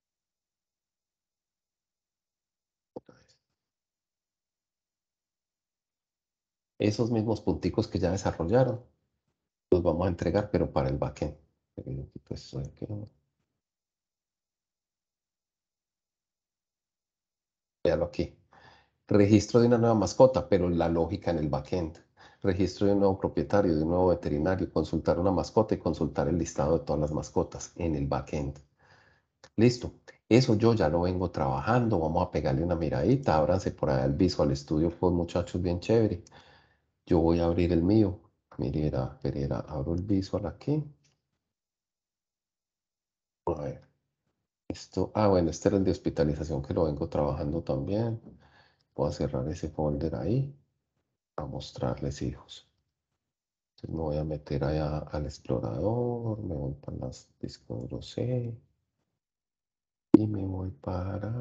Esos mismos punticos que ya desarrollaron, los vamos a entregar, pero para el backend. Pero yo quito eso de aquí, ¿no? Véalo aquí. Registro de una nueva mascota, pero la lógica en el backend. Registro de un nuevo propietario, de un nuevo veterinario, consultar una mascota y consultar el listado de todas las mascotas en el backend. Listo. Eso yo ya lo vengo trabajando. Vamos a pegarle una miradita. Ábranse por ahí al Visual Studio Code, muchachos, bien chévere. Yo voy a abrir el mío. Mira, Pereira, abro el Visual aquí. A ver. Esto, ah, bueno, este era el de hospitalización que lo vengo trabajando también. Voy a cerrar ese folder ahí. A mostrarles, hijos. Entonces me voy a meter allá al explorador. Me voy para las discos C. Y me voy para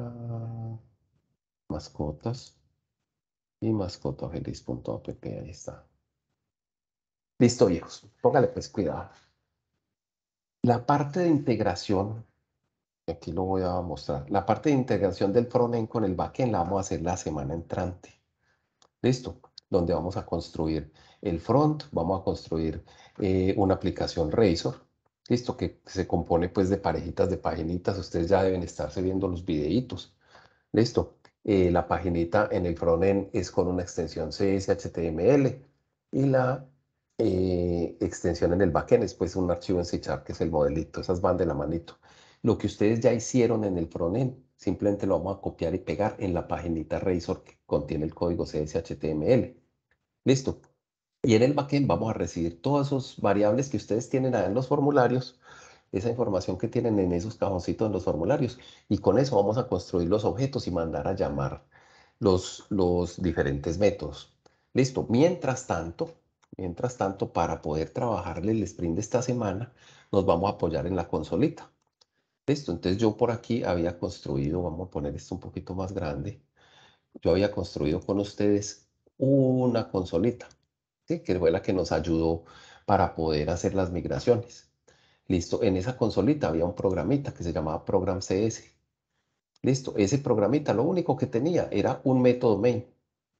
mascotas. Y mascotafeliz.app, ahí está. Listo, viejos. Póngale pues cuidado. La parte de integración, aquí lo voy a mostrar. La parte de integración del frontend con el backend la vamos a hacer la semana entrante. Listo. Donde vamos a construir el front, vamos a construir eh, una aplicación Razor. Listo, que se compone pues de parejitas de paginitas. Ustedes ya deben estarse viendo los videitos. Listo. Eh, la paginita en el frontend es con una extensión C S H T M L y la eh, extensión en el backend es pues un archivo en C Sharp que es el modelito. Esas van de la manito. Lo que ustedes ya hicieron en el frontend simplemente lo vamos a copiar y pegar en la paginita Razor que contiene el código C S H T M L. Listo. Y en el backend vamos a recibir todas esas variables que ustedes tienen ahí en los formularios, esa información que tienen en esos cajoncitos en los formularios. Y con eso vamos a construir los objetos y mandar a llamar los, los diferentes métodos. Listo. Mientras tanto, mientras tanto, para poder trabajarle el sprint de esta semana, nos vamos a apoyar en la consolita. Listo. Entonces yo por aquí había construido, vamos a poner esto un poquito más grande. Yo había construido con ustedes una consolita, ¿sí? Que fue la que nos ayudó para poder hacer las migraciones. Listo, en esa consolita había un programita que se llamaba Program C S. Listo, ese programita lo único que tenía era un método main.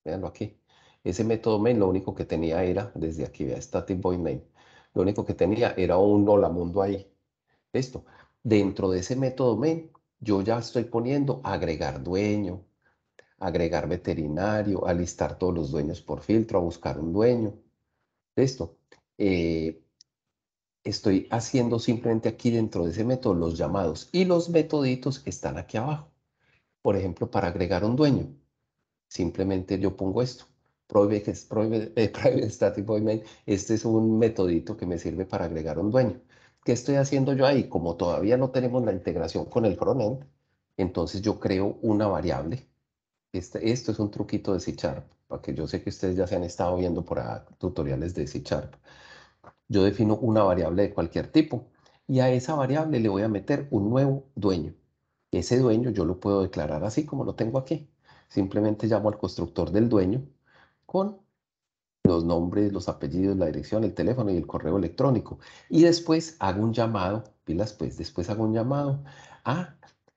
Véanlo aquí. Ese método main lo único que tenía era, desde aquí, vea, static void main. Lo único que tenía era un hola mundo ahí. Listo. Dentro de ese método main, yo ya estoy poniendo agregar dueño, agregar veterinario, alistar todos los dueños por filtro, a buscar un dueño. Listo. Eh, estoy haciendo simplemente aquí dentro de ese método los llamados y los metoditos están aquí abajo. Por ejemplo, para agregar un dueño, simplemente yo pongo esto. Private, private, eh, private static void main. Este es un metodito que me sirve para agregar un dueño. ¿Qué estoy haciendo yo ahí? Como todavía no tenemos la integración con el frontend, entonces yo creo una variable. Este, esto es un truquito de C Sharp, porque yo sé que ustedes ya se han estado viendo por ahí tutoriales de C Sharp. Yo defino una variable de cualquier tipo y a esa variable le voy a meter un nuevo dueño. Ese dueño yo lo puedo declarar así como lo tengo aquí. Simplemente llamo al constructor del dueño con los nombres, los apellidos, la dirección, el teléfono y el correo electrónico. Y después hago un llamado, pilas pues, después hago un llamado a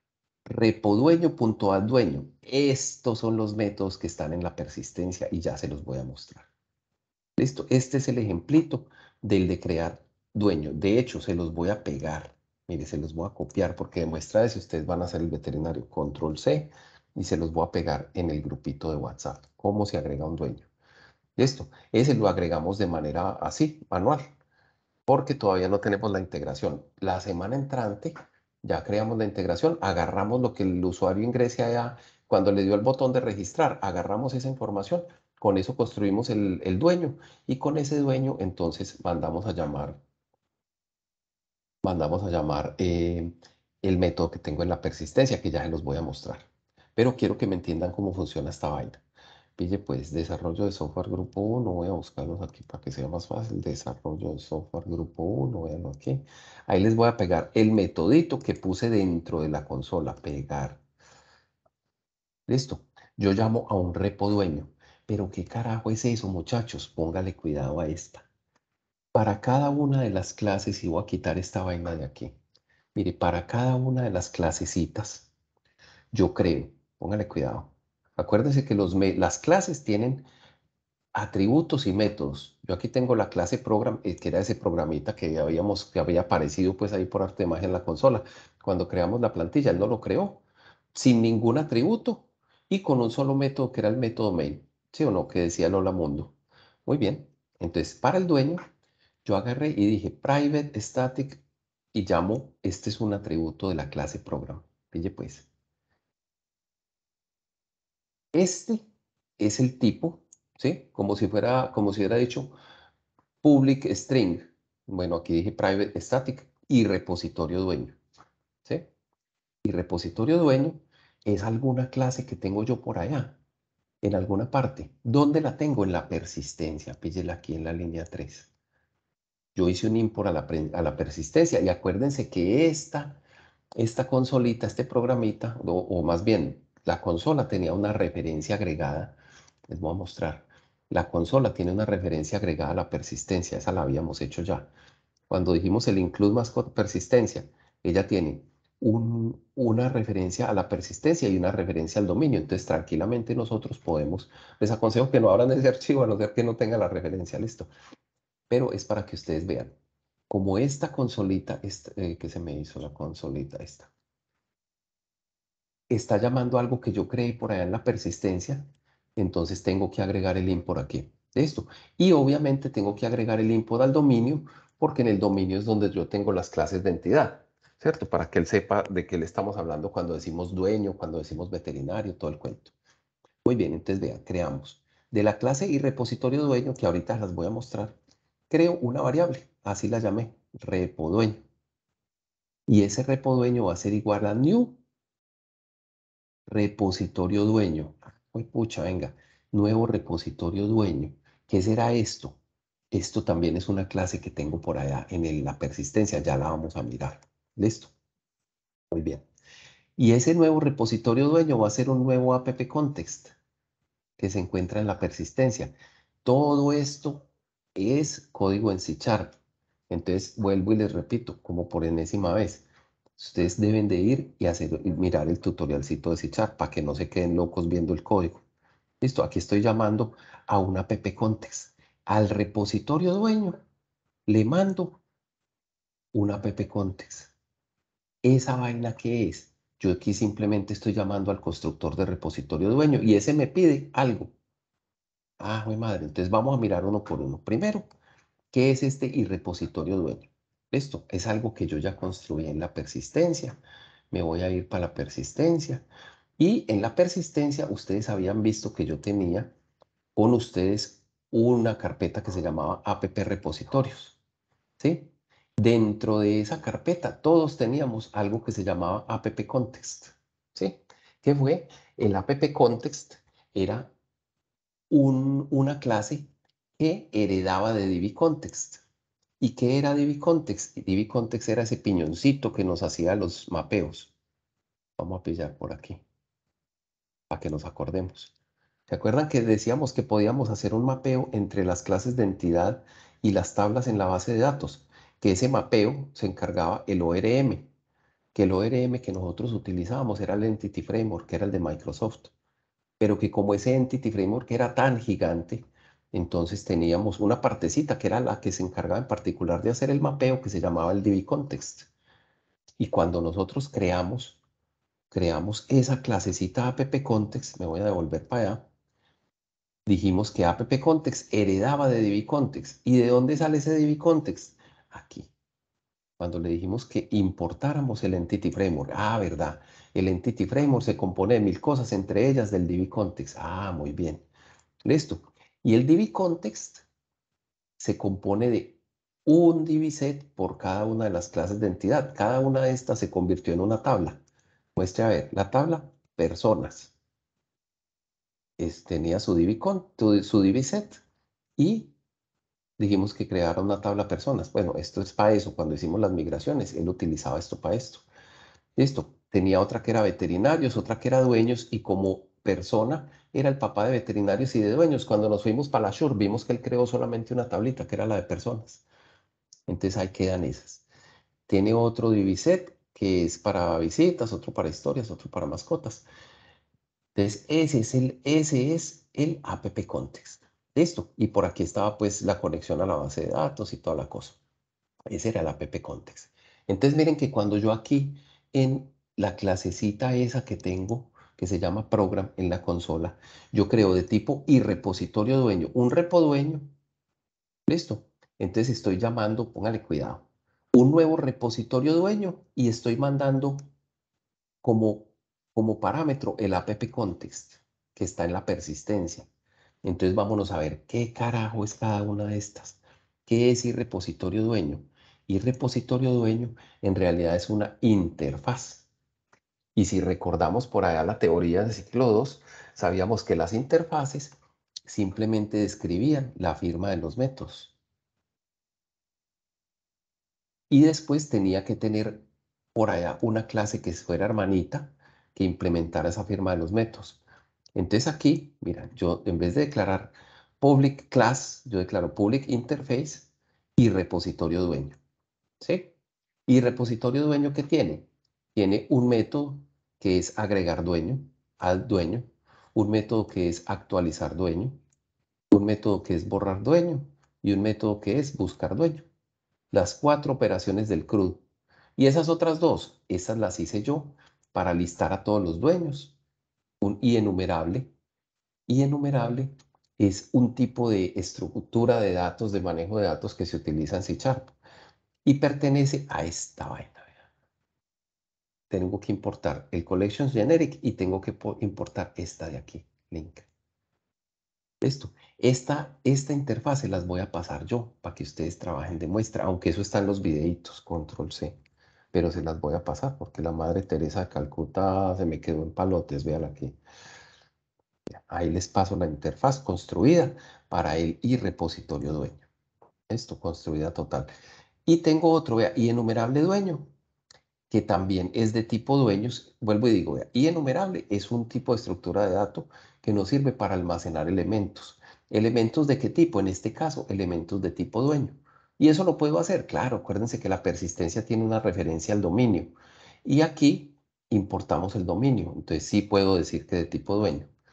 repodueño.adddueño. Estos son los métodos que están en la persistencia y ya se los voy a mostrar. Listo, este es el ejemplito del de crear dueño. De hecho, se los voy a pegar. Mire, se los voy a copiar porque demuestra de si ustedes van a hacer el veterinario. Control C y se los voy a pegar en el grupito de WhatsApp. ¿Cómo se agrega un dueño? Listo, ese lo agregamos de manera así, manual, porque todavía no tenemos la integración. La semana entrante ya creamos la integración, agarramos lo que el usuario ingrese allá, cuando le dio el botón de registrar, agarramos esa información, con eso construimos el, el dueño y con ese dueño entonces mandamos a llamar, mandamos a llamar eh, el método que tengo en la persistencia, que ya se los voy a mostrar. Pero quiero que me entiendan cómo funciona esta vaina. Pille pues, desarrollo de software grupo uno, voy a buscarlos aquí para que sea más fácil. Desarrollo de software grupo uno, véanlo aquí. Ahí les voy a pegar el metodito que puse dentro de la consola, pegar. Listo. Yo llamo a un repo dueño. Pero ¿qué carajo es eso, muchachos? Póngale cuidado a esta. Para cada una de las clases, y voy a quitar esta vaina de aquí. Mire, para cada una de las clasecitas, yo creo, póngale cuidado. Acuérdense que los me- las clases tienen atributos y métodos. Yo aquí tengo la clase program, eh, que era ese programita que habíamos, que había aparecido pues ahí por arte de magia en la consola. Cuando creamos la plantilla, él no lo creó sin ningún atributo y con un solo método que era el método main, ¿sí o no? Que decía el hola mundo. Muy bien. Entonces, para el dueño, yo agarré y dije private static y llamo, este es un atributo de la clase program. Pille pues. Este es el tipo, ¿sí? Como si fuera, como si hubiera dicho public string. Bueno, aquí dije private static y repositorio dueño, ¿sí? Y repositorio dueño es alguna clase que tengo yo por allá, en alguna parte. ¿Dónde la tengo? En la persistencia. Píllela aquí en la línea tres. Yo hice un import a la, a la persistencia y acuérdense que esta, esta consolita, este programita, o, o más bien la consola tenía una referencia agregada. Les voy a mostrar. La consola tiene una referencia agregada a la persistencia. Esa la habíamos hecho ya. Cuando dijimos el include mascot persistencia, ella tiene un, una referencia a la persistencia y una referencia al dominio. Entonces, tranquilamente nosotros podemos, les aconsejo que no abran ese archivo a no ser que no tenga la referencia, listo. Pero es para que ustedes vean. Como esta consolita, esta, eh, que se me hizo la consolita esta, está llamando algo que yo creé por allá en la persistencia, entonces tengo que agregar el import aquí. Esto. Y obviamente tengo que agregar el import al dominio, porque en el dominio es donde yo tengo las clases de entidad, ¿cierto? Para que él sepa de qué le estamos hablando cuando decimos dueño, cuando decimos veterinario, todo el cuento. Muy bien, entonces vean, creamos de la clase y repositorio dueño, que ahorita las voy a mostrar, creo una variable, así la llamé, repo dueño. Y ese repo dueño va a ser igual a new repositorio dueño. Uy, pucha, venga, nuevo repositorio dueño. ¿Qué será esto? Esto también es una clase que tengo por allá en el- la persistencia, ya la vamos a mirar. ¿Listo? Muy bien. Y ese nuevo repositorio dueño va a ser un nuevo app context que se encuentra en la persistencia. Todo esto es código en C Sharp. Entonces, vuelvo y les repito, como por enésima vez, ustedes deben de ir y, hacer, y mirar el tutorialcito de C Sharp para que no se queden locos viendo el código. Listo, aquí estoy llamando a una app context. Al repositorio dueño le mando una app context. ¿Esa vaina qué es? Yo aquí simplemente estoy llamando al constructor de repositorio dueño y ese me pide algo. Ah, mi madre, entonces vamos a mirar uno por uno. Primero, ¿qué es este y repositorio dueño? Esto es algo que yo ya construí en la persistencia. Me voy a ir para la persistencia. Y en la persistencia ustedes habían visto que yo tenía con ustedes una carpeta que se llamaba app repositorios. ¿Sí? Dentro de esa carpeta todos teníamos algo que se llamaba app context. ¿Sí? ¿Qué fue? El app context era un, una clase que heredaba de DbContext. ¿Y qué era DbContext? DbContext era ese piñoncito que nos hacía los mapeos. Vamos a pillar por aquí, para que nos acordemos. ¿Se acuerdan que decíamos que podíamos hacer un mapeo entre las clases de entidad y las tablas en la base de datos? Que ese mapeo se encargaba el O R M, que el O R M que nosotros utilizábamos era el Entity Framework, que era el de Microsoft. Pero que como ese Entity Framework era tan gigante, entonces teníamos una partecita que era la que se encargaba en particular de hacer el mapeo, que se llamaba el DbContext. Y cuando nosotros creamos, creamos esa clasecita AppContext, me voy a devolver para allá, dijimos que AppContext heredaba de DbContext. ¿Y de dónde sale ese DbContext? Aquí. Cuando le dijimos que importáramos el Entity Framework. Ah, verdad. El Entity Framework se compone de mil cosas, entre ellas del DbContext. Ah, muy bien. Listo. Y el DbContext se compone de un DbSet por cada una de las clases de entidad. Cada una de estas se convirtió en una tabla. Muestre a ver, la tabla personas. Es, tenía su, DbCon, su DbSet y dijimos que creara una tabla personas. Bueno, esto es para eso. Cuando hicimos las migraciones, él utilizaba esto para esto. Listo. Tenía otra que era veterinarios, otra que era dueños y como persona era el papá de veterinarios y de dueños. Cuando nos fuimos para la Shure vimos que él creó solamente una tablita que era la de personas. Entonces ahí quedan esas. Tiene otro DbSet que es para visitas, otro para historias, otro para mascotas. Entonces ese es el, ese es el app context. Listo. Y por aquí estaba pues la conexión a la base de datos y toda la cosa. Ese era el app context. Entonces miren que cuando yo aquí en la clasecita esa que tengo, que se llama program en la consola, yo creo de tipo y repositorio dueño, un repo dueño. Listo. Entonces estoy llamando, póngale cuidado, un nuevo repositorio dueño y estoy mandando como, como parámetro el app context que está en la persistencia. Entonces vámonos a ver qué carajo es cada una de estas. ¿Qué es ir repositorio dueño? Y repositorio dueño en realidad es una interfaz. Y si recordamos por allá la teoría del ciclo dos, sabíamos que las interfaces simplemente describían la firma de los métodos. Y después tenía que tener por allá una clase que fuera hermanita que implementara esa firma de los métodos. Entonces aquí, mira, yo en vez de declarar public class, yo declaro public interface y repositorio dueño. ¿Sí? ¿Y repositorio dueño qué tiene? Tiene un método que es agregar dueño, add dueño, un método que es actualizar dueño, un método que es borrar dueño y un método que es buscar dueño. Las cuatro operaciones del C R U D. Y esas otras dos, esas las hice yo para listar a todos los dueños. Un y enumerable. Y enumerable es un tipo de estructura de datos, de manejo de datos que se utiliza en C Sharp. Y pertenece a esta vaina. Tengo que importar el collections generic y tengo que importar esta de aquí, link. Listo. Esta, esta interfaz se las voy a pasar yo para que ustedes trabajen de muestra, aunque eso está en los videitos, control C. Pero se las voy a pasar porque la Madre Teresa de Calcuta se me quedó en palotes, véanla aquí. Ahí les paso la interfaz construida para el y repositorio dueño. Esto, construida total. Y tengo otro, vea, y enumerable dueño, que también es de tipo dueños. Vuelvo y digo, vea, y enumerable es un tipo de estructura de datos que nos sirve para almacenar elementos. ¿Elementos de qué tipo? En este caso, elementos de tipo dueño. ¿Y eso lo puedo hacer? Claro, acuérdense que la persistencia tiene una referencia al dominio. Y aquí importamos el dominio. Entonces sí puedo decir que de tipo dueño.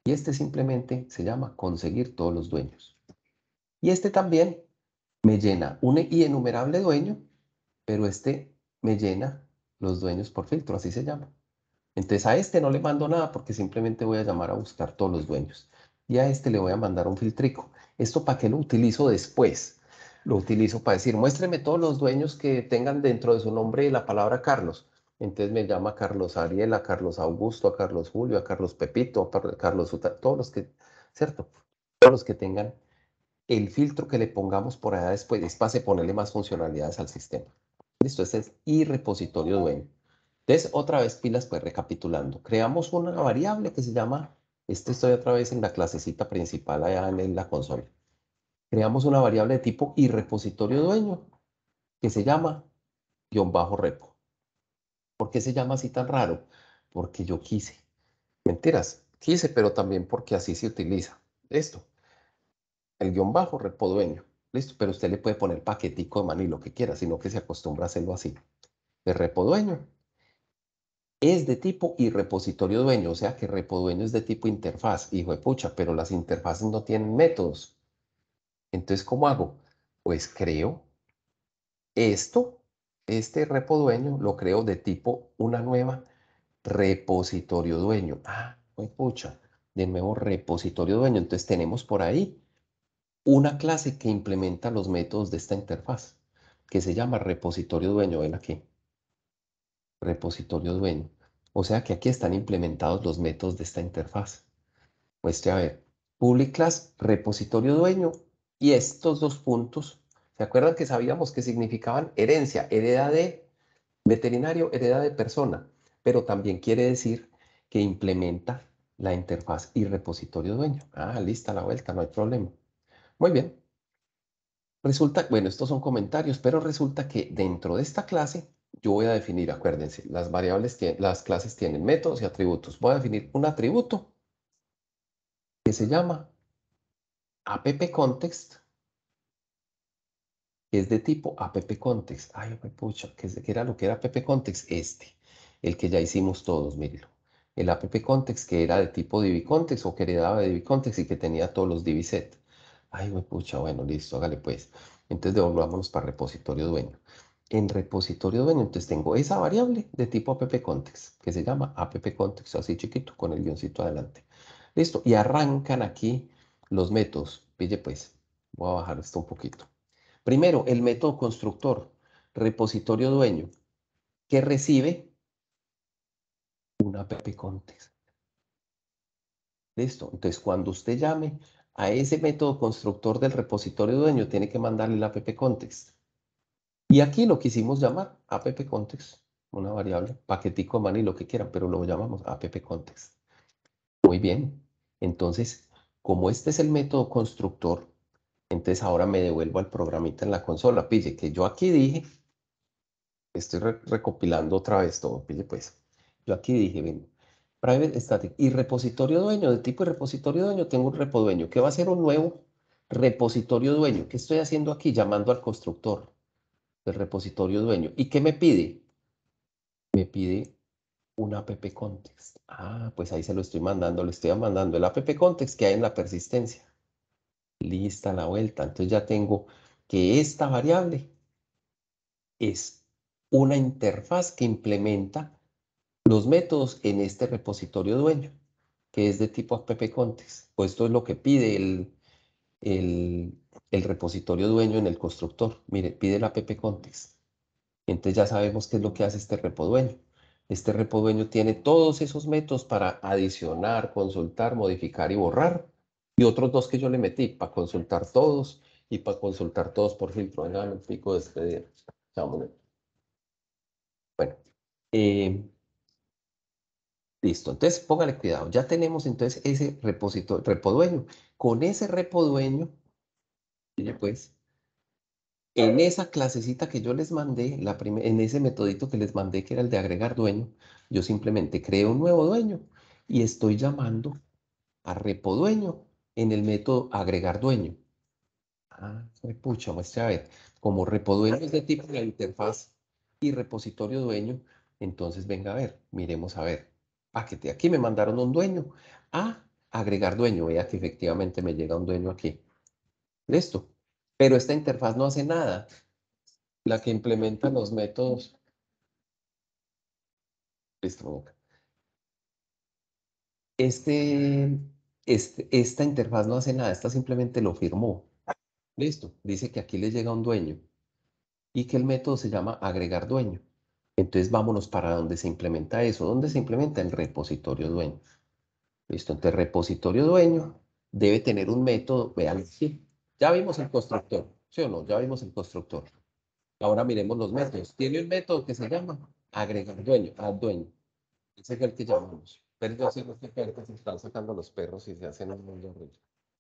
Y este simplemente se llama conseguir todos los dueños. Y este también me llena un y enumerable dueño, pero este me llena los dueños por filtro, así se llama. Entonces a este no le mando nada porque simplemente voy a llamar a buscar todos los dueños. Y a este le voy a mandar un filtrico. ¿Esto para qué lo utilizo después? Lo utilizo para decir, muéstreme todos los dueños que tengan dentro de su nombre la palabra Carlos. Entonces me llama a Carlos Ariel, a Carlos Augusto, a Carlos Julio, a Carlos Pepito, a Carlos Uta, todos los que, ¿cierto? Todos los que tengan el filtro que le pongamos por allá después, es para ponerle más funcionalidades al sistema. Listo, este es y repositorio dueño. Entonces, otra vez pilas, pues recapitulando. Creamos una variable que se llama, este estoy otra vez en la clasecita principal allá en la consola. Creamos una variable de tipo y repositorio dueño que se llama guión bajo repo. ¿Por qué se llama así tan raro? Porque yo quise. Mentiras, quise, pero también porque así se utiliza. Esto, el guión bajo repo dueño. Listo, pero usted le puede poner paquetico de maní, lo que quiera, sino que se acostumbra a hacerlo así. El repo dueño es de tipo y repositorio dueño, o sea que repo dueño es de tipo interfaz. Hijo de pucha, pero las interfaces no tienen métodos. Entonces, ¿cómo hago? Pues creo esto, este repo dueño, lo creo de tipo una nueva repositorio dueño. Ah, hijo de pucha, de nuevo repositorio dueño. Entonces tenemos por ahí una clase que implementa los métodos de esta interfaz, que se llama repositorio dueño. Ven aquí. Repositorio dueño. O sea que aquí están implementados los métodos de esta interfaz. Muestre a ver. Public class, repositorio dueño. Y estos dos puntos, ¿se acuerdan que sabíamos que significaban herencia? Heredad de veterinario, heredad de persona. Pero también quiere decir que implementa la interfaz y repositorio dueño. Ah, lista la vuelta, no hay problema. Muy bien. Resulta, bueno, estos son comentarios, pero resulta que dentro de esta clase yo voy a definir, acuérdense, las variables, las clases tienen métodos y atributos. Voy a definir un atributo que se llama appContext, que es de tipo appContext. Ay, pucha, ¿qué, ¿qué era lo que era appContext? Este, el que ya hicimos todos, mírenlo. El appContext que era de tipo DivContext o que heredaba de DivContext y que tenía todos los DivSet. Ay, pucha, bueno, listo, hágale pues. Entonces devolvámonos para repositorio dueño. En repositorio dueño, entonces tengo esa variable de tipo appContext, que se llama appContext, así chiquito, con el guioncito adelante. Listo, y arrancan aquí los métodos. Pille pues, voy a bajar esto un poquito. Primero, el método constructor, repositorio dueño, que recibe un appContext. Listo, entonces cuando usted llame a ese método constructor del repositorio dueño, tiene que mandarle el appContext. Y aquí lo quisimos llamar appContext, una variable, paquetico de maní, lo que quieran, pero lo llamamos appContext. Muy bien, entonces, como este es el método constructor, entonces ahora me devuelvo al programita en la consola. Pille, que yo aquí dije, estoy re recopilando otra vez todo, pille pues. Yo aquí dije, ven, private static y repositorio dueño, de tipo de repositorio dueño, tengo un repo dueño, que va a ser un nuevo repositorio dueño. ¿Qué estoy haciendo aquí? Llamando al constructor del repositorio dueño. ¿Y qué me pide? Me pide un appContext. Ah, pues ahí se lo estoy mandando, le estoy mandando el appContext que hay en la persistencia. Lista la vuelta. Entonces ya tengo que esta variable es una interfaz que implementa los métodos en este repositorio dueño, que es de tipo appContext. Pues esto es lo que pide el, el, el repositorio dueño en el constructor. Mire, pide el appContext. Entonces ya sabemos qué es lo que hace este repo dueño. Este repo dueño tiene todos esos métodos para adicionar, consultar, modificar y borrar. Y otros dos que yo le metí para consultar todos y para consultar todos por filtro. Venga, me pico de despedir. Bueno, eh, listo. Entonces póngale cuidado. Ya tenemos entonces ese repositorio, repo dueño. Con ese repo dueño, pues, en esa clasecita que yo les mandé, la en ese metodito que les mandé, que era el de agregar dueño, yo simplemente creo un nuevo dueño y estoy llamando a repo dueño en el método agregar dueño. Ah, pucha, muestra a ver. Como repo dueño es de tipo de la interfaz y repositorio dueño, entonces venga a ver, miremos a ver. Paquete, aquí me mandaron un dueño. Ah, agregar dueño. Vea que efectivamente me llega un dueño aquí. Listo. Pero esta interfaz no hace nada. La que implementa los métodos. Listo. Este, este, esta interfaz no hace nada. Esta simplemente lo firmó. Listo. Dice que aquí le llega un dueño. Y que el método se llama agregar dueño. Entonces vámonos para donde se implementa eso. ¿Dónde se implementa? En repositorio dueño. Listo. Entonces repositorio dueño debe tener un método. Vean aquí. Ya vimos el constructor. ¿Sí o no? Ya vimos el constructor. Ahora miremos los métodos. Tiene un método que se llama agregar dueño, add dueño. Ese es el que llamamos. Pero yo sé que perros se están sacando los perros y se hacen un mundo horrible.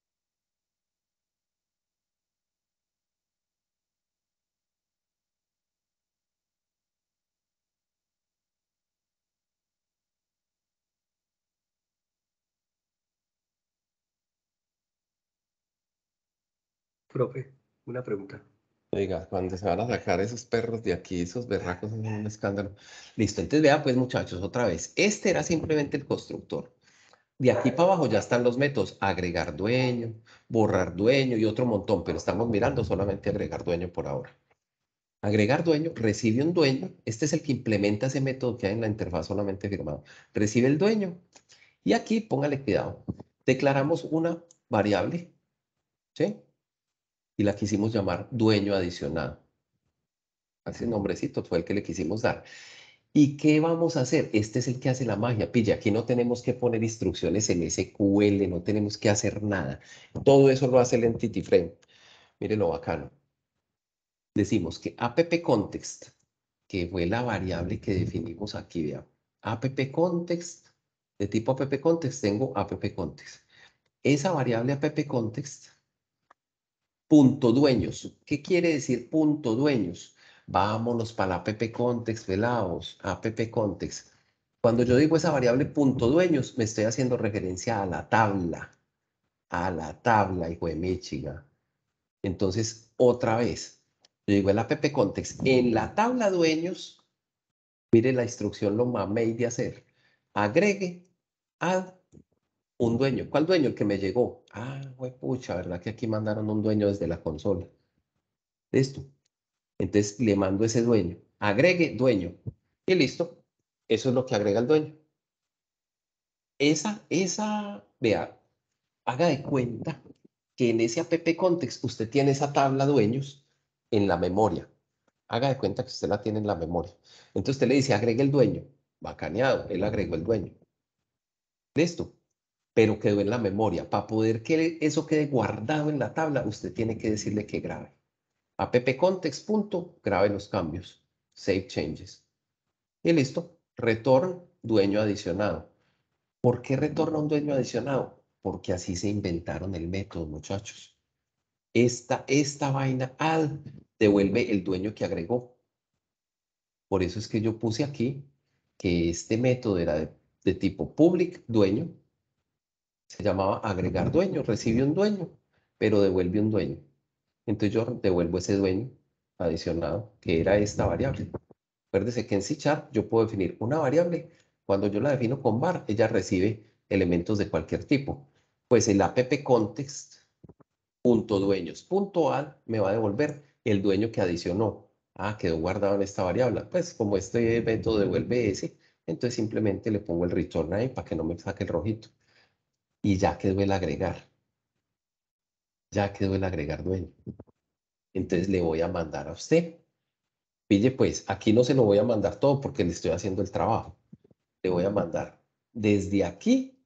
Profe, una pregunta. Oiga, cuando se van a sacar esos perros de aquí, esos berracos, es un escándalo. Listo, entonces vea pues muchachos, otra vez. Este era simplemente el constructor. De aquí para abajo ya están los métodos, agregar dueño, borrar dueño y otro montón, pero estamos mirando solamente agregar dueño por ahora. Agregar dueño, recibe un dueño, este es el que implementa ese método que hay en la interfaz solamente firmado. Recibe el dueño y aquí póngale cuidado. Declaramos una variable, ¿sí? Y la quisimos llamar dueño adicionado. Ese nombrecito fue el que le quisimos dar. ¿Y qué vamos a hacer? Este es el que hace la magia. Pilla, aquí no tenemos que poner instrucciones en S Q L, no tenemos que hacer nada. Todo eso lo hace el Entity Frame. Mire lo bacano. Decimos que appContext, que fue la variable que definimos aquí, vean. appContext, de tipo appContext, tengo appContext. Esa variable appContext, punto dueños. ¿Qué quiere decir punto dueños? Vámonos para la appContext, velados, appContext. Cuando yo digo esa variable punto dueños, me estoy haciendo referencia a la tabla. A la tabla, hijo de Michigan. Entonces, otra vez, yo digo el appContext. En la tabla dueños, mire la instrucción, lo mamey de hacer. Agregue, add un dueño. ¿Cuál dueño? El que me llegó. Ah, güey, pucha, ¿verdad que aquí mandaron un dueño desde la consola? Listo. Entonces le mando ese dueño. Agregue dueño. Y listo. Eso es lo que agrega el dueño. Esa, esa, vea, haga de cuenta que en ese appContext usted tiene esa tabla dueños en la memoria. Haga de cuenta que usted la tiene en la memoria. Entonces usted le dice, agregue el dueño. Bacaneado, él agregó el dueño. Listo. Pero quedó en la memoria. Para poder que eso quede guardado en la tabla, usted tiene que decirle que grabe. appcontext, punto, grabe los cambios. Save changes. Y listo. Return dueño adicionado. ¿Por qué retorna un dueño adicionado? Porque así se inventaron el método, muchachos. Esta, esta vaina add devuelve el dueño que agregó. Por eso es que yo puse aquí que este método era de, de tipo public dueño. Se llamaba agregar dueño. Recibe un dueño, pero devuelve un dueño. Entonces yo devuelvo ese dueño adicionado, que era esta variable. Acuérdese que en C Sharp yo puedo definir una variable. Cuando yo la defino con var, ella recibe elementos de cualquier tipo. Pues el appcontext.dueños.add me va a devolver el dueño que adicionó. Ah, quedó guardado en esta variable. Pues como este método devuelve ese, entonces simplemente le pongo el return ahí para que no me saque el rojito. Y ya quedó el agregar. Ya quedó el agregar dueño. Entonces le voy a mandar a usted. Pille, pues aquí no se lo voy a mandar todo porque le estoy haciendo el trabajo. Le voy a mandar desde aquí,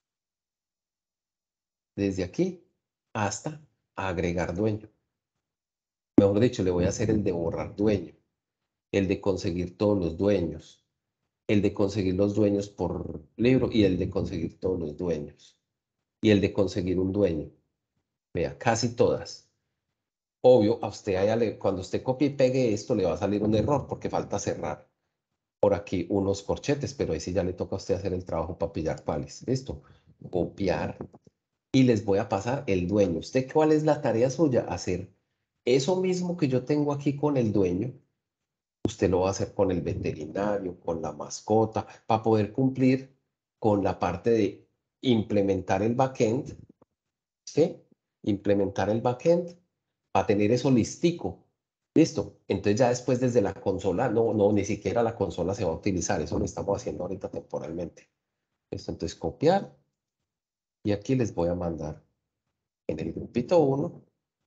desde aquí hasta agregar dueño. Mejor dicho, le voy a hacer el de borrar dueño, el de conseguir todos los dueños, el de conseguir los dueños por libro y el de conseguir todos los dueños y el de conseguir un dueño. Vea, casi todas. Obvio, a usted allá le, cuando usted copie y pegue esto le va a salir un error porque falta cerrar por aquí unos corchetes, pero ahí sí ya le toca a usted hacer el trabajo para pillar pales. Listo. Copiar. Y les voy a pasar el dueño. ¿Usted cuál es la tarea suya? Hacer eso mismo que yo tengo aquí con el dueño. Usted lo va a hacer con el veterinario, con la mascota, para poder cumplir con la parte de implementar el backend, ¿sí? Implementar el backend para tener eso listico. Listo. Entonces ya después desde la consola, no, no, ni siquiera la consola se va a utilizar. Eso lo estamos haciendo ahorita temporalmente. Listo. Entonces copiar. Y aquí les voy a mandar en el grupito uno.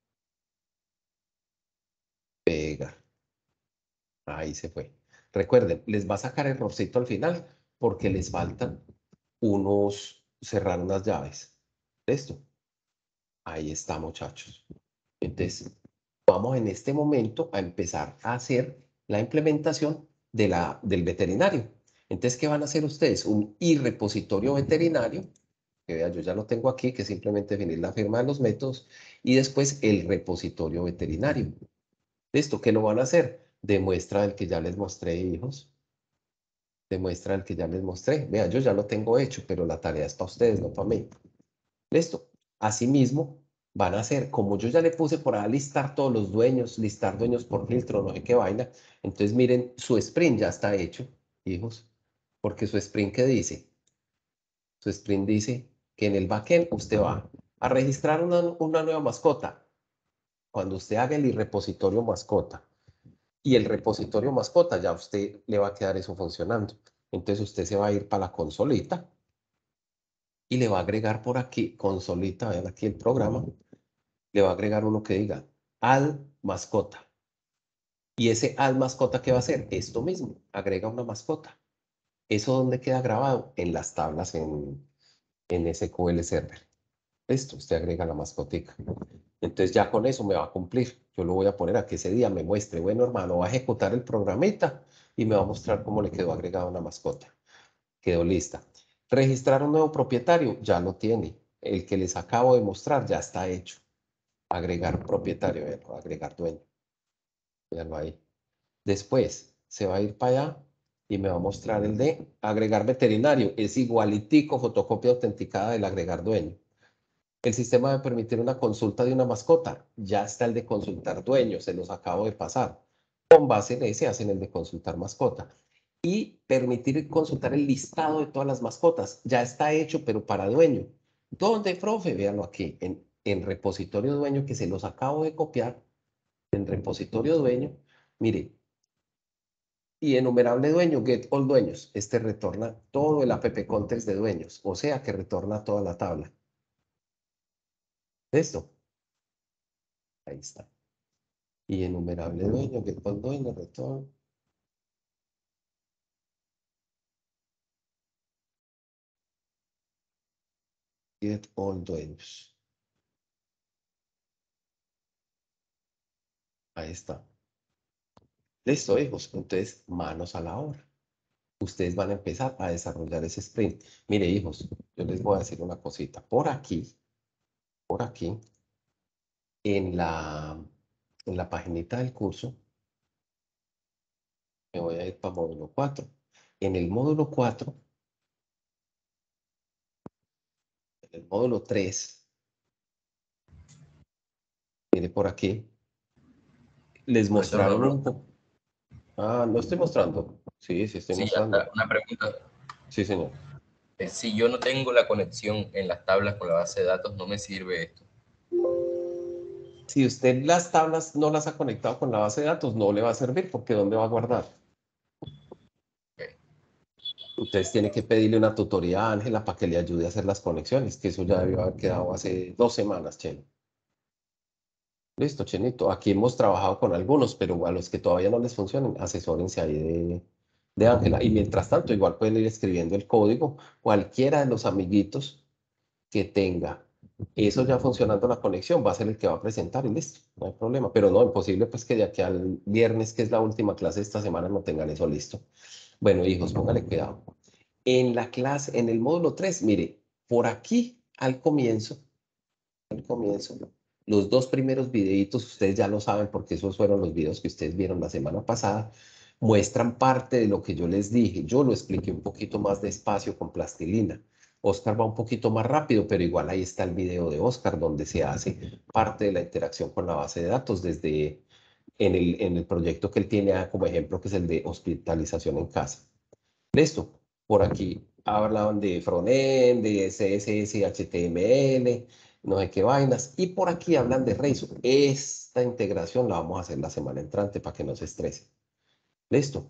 Pegar. Ahí se fue. Recuerden, les va a sacar errorcito al final porque les faltan unos, cerrar unas llaves. ¿Listo? Ahí está, muchachos. Entonces, vamos en este momento a empezar a hacer la implementación de la, del veterinario. Entonces, ¿qué van a hacer ustedes? Un i-repositorio veterinario, que vean, yo ya lo tengo aquí, que es simplemente definir la firma de los métodos, y después el repositorio veterinario. ¿Listo? ¿Qué lo van a hacer? Demuestra el que ya les mostré, hijos. Demuestra el que ya les mostré. Vean, yo ya lo tengo hecho, pero la tarea es para ustedes, no para mí. ¿Listo? Asimismo, van a hacer, como yo ya le puse por ahí listar todos los dueños, listar dueños por filtro, no sé qué vaina. Entonces, miren, su sprint ya está hecho, hijos. Porque su sprint, ¿qué dice? Su sprint dice que en el backend usted va a registrar una, una nueva mascota. Cuando usted haga el repositorio mascota y el repositorio mascota, ya a usted le va a quedar eso funcionando. Entonces, usted se va a ir para la consolita y le va a agregar por aquí, consolita, vean aquí el programa, le va a agregar uno que diga add mascota. Y ese add mascota, ¿qué va a hacer? Esto mismo, agrega una mascota. ¿Eso dónde queda grabado? En las tablas en, en S Q L Server. Esto, usted agrega la mascotica. Entonces ya con eso me va a cumplir. Yo lo voy a poner a que ese día me muestre, bueno hermano, va a ejecutar el programita y me va a mostrar cómo le quedó agregada una mascota. Quedó lista. Registrar un nuevo propietario, ya lo tiene. El que les acabo de mostrar ya está hecho. Agregar propietario, véanlo, agregar dueño. Véanlo ahí. Después se va a ir para allá y me va a mostrar el de agregar veterinario. Es igualitico, fotocopia autenticada del agregar dueño. El sistema de permitir una consulta de una mascota. Ya está el de consultar dueño, se los acabo de pasar. Con base en ese hacen el de consultar mascota. Y permitir consultar el listado de todas las mascotas. Ya está hecho, pero para dueño. ¿Dónde, profe? Véanlo aquí, en, en repositorio dueño, que se los acabo de copiar. En repositorio dueño, mire. Y enumerable dueño, get all dueños. Este retorna todo el app context de dueños. O sea, que retorna toda la tabla. ¿Listo? Ahí está. Y enumerable dueño, get all dueño, retorno. Get all dueños. Ahí está. Listo, hijos. Entonces, manos a la obra. Ustedes van a empezar a desarrollar ese sprint. Mire, hijos, yo les voy a decir una cosita. Por aquí, por aquí, en la, en la paginita del curso, me voy a ir para módulo cuatro. En el módulo cuatro, en el módulo tres, mire por aquí, les mostraron un poco. Ah, no estoy mostrando. Sí, sí estoy Sí, mostrando. hasta una pregunta. Sí, señor. Eh, Si yo no tengo la conexión en las tablas con la base de datos, no me sirve esto. Si usted las tablas no las ha conectado con la base de datos, no le va a servir porque ¿dónde va a guardar? Okay. Ustedes tienen que pedirle una tutoría a Ángela para que le ayude a hacer las conexiones, que eso ya debió haber quedado hace dos semanas, Cheno. Listo, Chenito. Aquí hemos trabajado con algunos, pero a los que todavía no les funcionen, asesórense ahí de, de Ángela. Y mientras tanto, igual pueden ir escribiendo el código. Cualquiera de los amiguitos que tenga eso ya funcionando la conexión va a ser el que va a presentar y listo, no hay problema. Pero no, imposible pues que de aquí al viernes, que es la última clase de esta semana, no tengan eso listo. Bueno, hijos, póngale cuidado. En la clase, en el módulo tres, mire, por aquí al comienzo, al comienzo, los dos primeros videitos, ustedes ya lo saben porque esos fueron los videos que ustedes vieron la semana pasada, muestran parte de lo que yo les dije. Yo lo expliqué un poquito más despacio con plastilina. Oscar va un poquito más rápido, pero igual ahí está el video de Oscar donde se hace parte de la interacción con la base de datos desde en el, en el proyecto que él tiene como ejemplo, que es el de hospitalización en casa. Listo. Por aquí hablaban de frontend, de C S S, H T M L, no sé qué vainas. Y por aquí hablan de Razor. Esta integración la vamos a hacer la semana entrante para que no se estrese. Listo.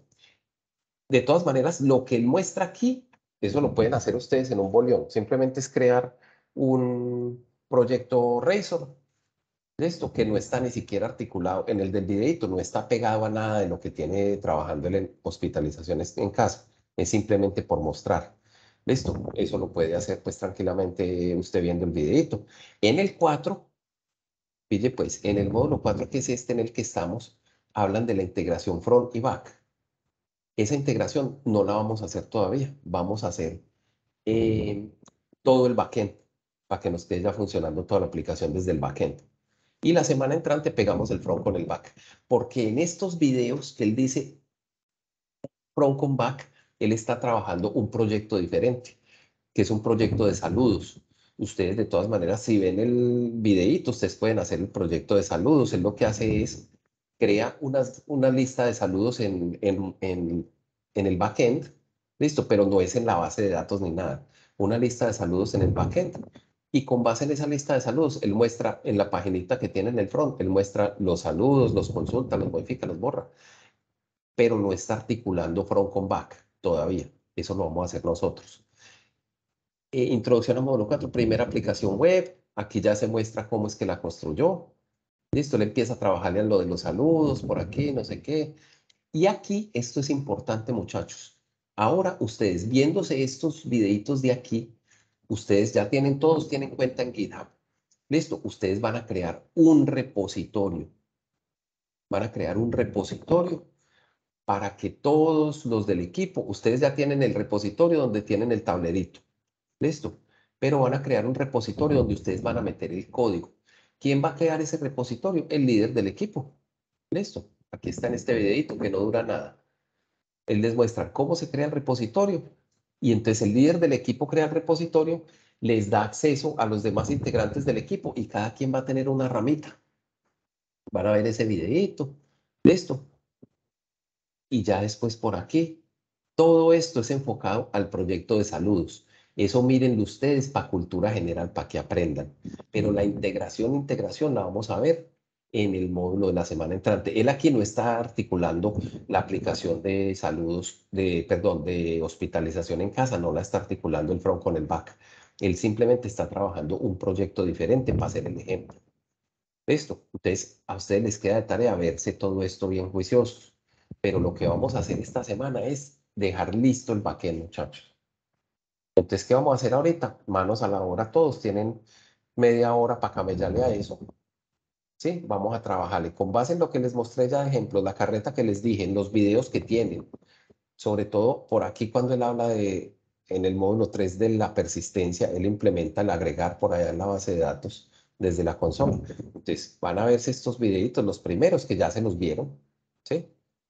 De todas maneras, lo que él muestra aquí, eso lo pueden hacer ustedes en un bolión. Simplemente es crear un proyecto Razor. Listo, que no está ni siquiera articulado en el del videito, no está pegado a nada de lo que tiene trabajando en hospitalizaciones en casa. Es simplemente por mostrar. Listo, eso lo puede hacer pues tranquilamente usted viendo el videito. En el cuatro, pille pues, en el módulo cuatro, que es este en el que estamos, hablan de la integración front y back. Esa integración no la vamos a hacer todavía, vamos a hacer eh, todo el backend para que nos esté ya funcionando toda la aplicación desde el backend. Y la semana entrante pegamos el front con el back, porque en estos videos que él dice front con back, él está trabajando un proyecto diferente, que es un proyecto de saludos. Ustedes de todas maneras, si ven el videito, ustedes pueden hacer el proyecto de saludos. Él lo que hace es crea unas, una lista de saludos en, en, en, en el backend, listo, pero no es en la base de datos ni nada. Una lista de saludos en el backend. Y con base en esa lista de saludos, él muestra en la paginita que tiene en el front, él muestra los saludos, los consulta, los modifica, los borra. Pero no está articulando front con back todavía. Eso lo vamos a hacer nosotros. Eh, introducción a módulo cuatro, primera aplicación web. Aquí ya se muestra cómo es que la construyó. Listo, él empieza a trabajar en lo de los saludos, por aquí, no sé qué. Y aquí, esto es importante, muchachos. Ahora, ustedes, viéndose estos videitos de aquí, ustedes ya tienen, todos tienen cuenta en GitHub. Listo, ustedes van a crear un repositorio. Van a crear un repositorio para que todos los del equipo, ustedes ya tienen el repositorio donde tienen el tablerito. Listo, pero van a crear un repositorio donde ustedes van a meter el código. ¿Quién va a crear ese repositorio? El líder del equipo. Listo, aquí está en este videito que no dura nada. Él les muestra cómo se crea el repositorio y entonces el líder del equipo crea el repositorio, les da acceso a los demás integrantes del equipo y cada quien va a tener una ramita. Van a ver ese videito. Listo. Y ya después por aquí, todo esto es enfocado al proyecto de saludos. Eso mírenlo ustedes para cultura general, para que aprendan. Pero la integración, integración la vamos a ver en el módulo de la semana entrante. Él aquí no está articulando la aplicación de saludos, de, perdón, de hospitalización en casa, no la está articulando el front con el back. Él simplemente está trabajando un proyecto diferente para hacer el ejemplo. Listo. Entonces, a ustedes les queda de tarea verse todo esto bien juiciosos. Pero lo que vamos a hacer esta semana es dejar listo el backend, muchachos. Entonces, ¿qué vamos a hacer ahorita? Manos a la obra todos. Tienen media hora para camellarle a eso. ¿Sí? Vamos a trabajarle. Con base en lo que les mostré ya de ejemplos, la carreta que les dije, en los videos que tienen. Sobre todo por aquí cuando él habla de, en el módulo tres de la persistencia, él implementa el agregar por allá en la base de datos desde la consola. Entonces, van a verse estos videitos, los primeros que ya se los vieron, ¿sí?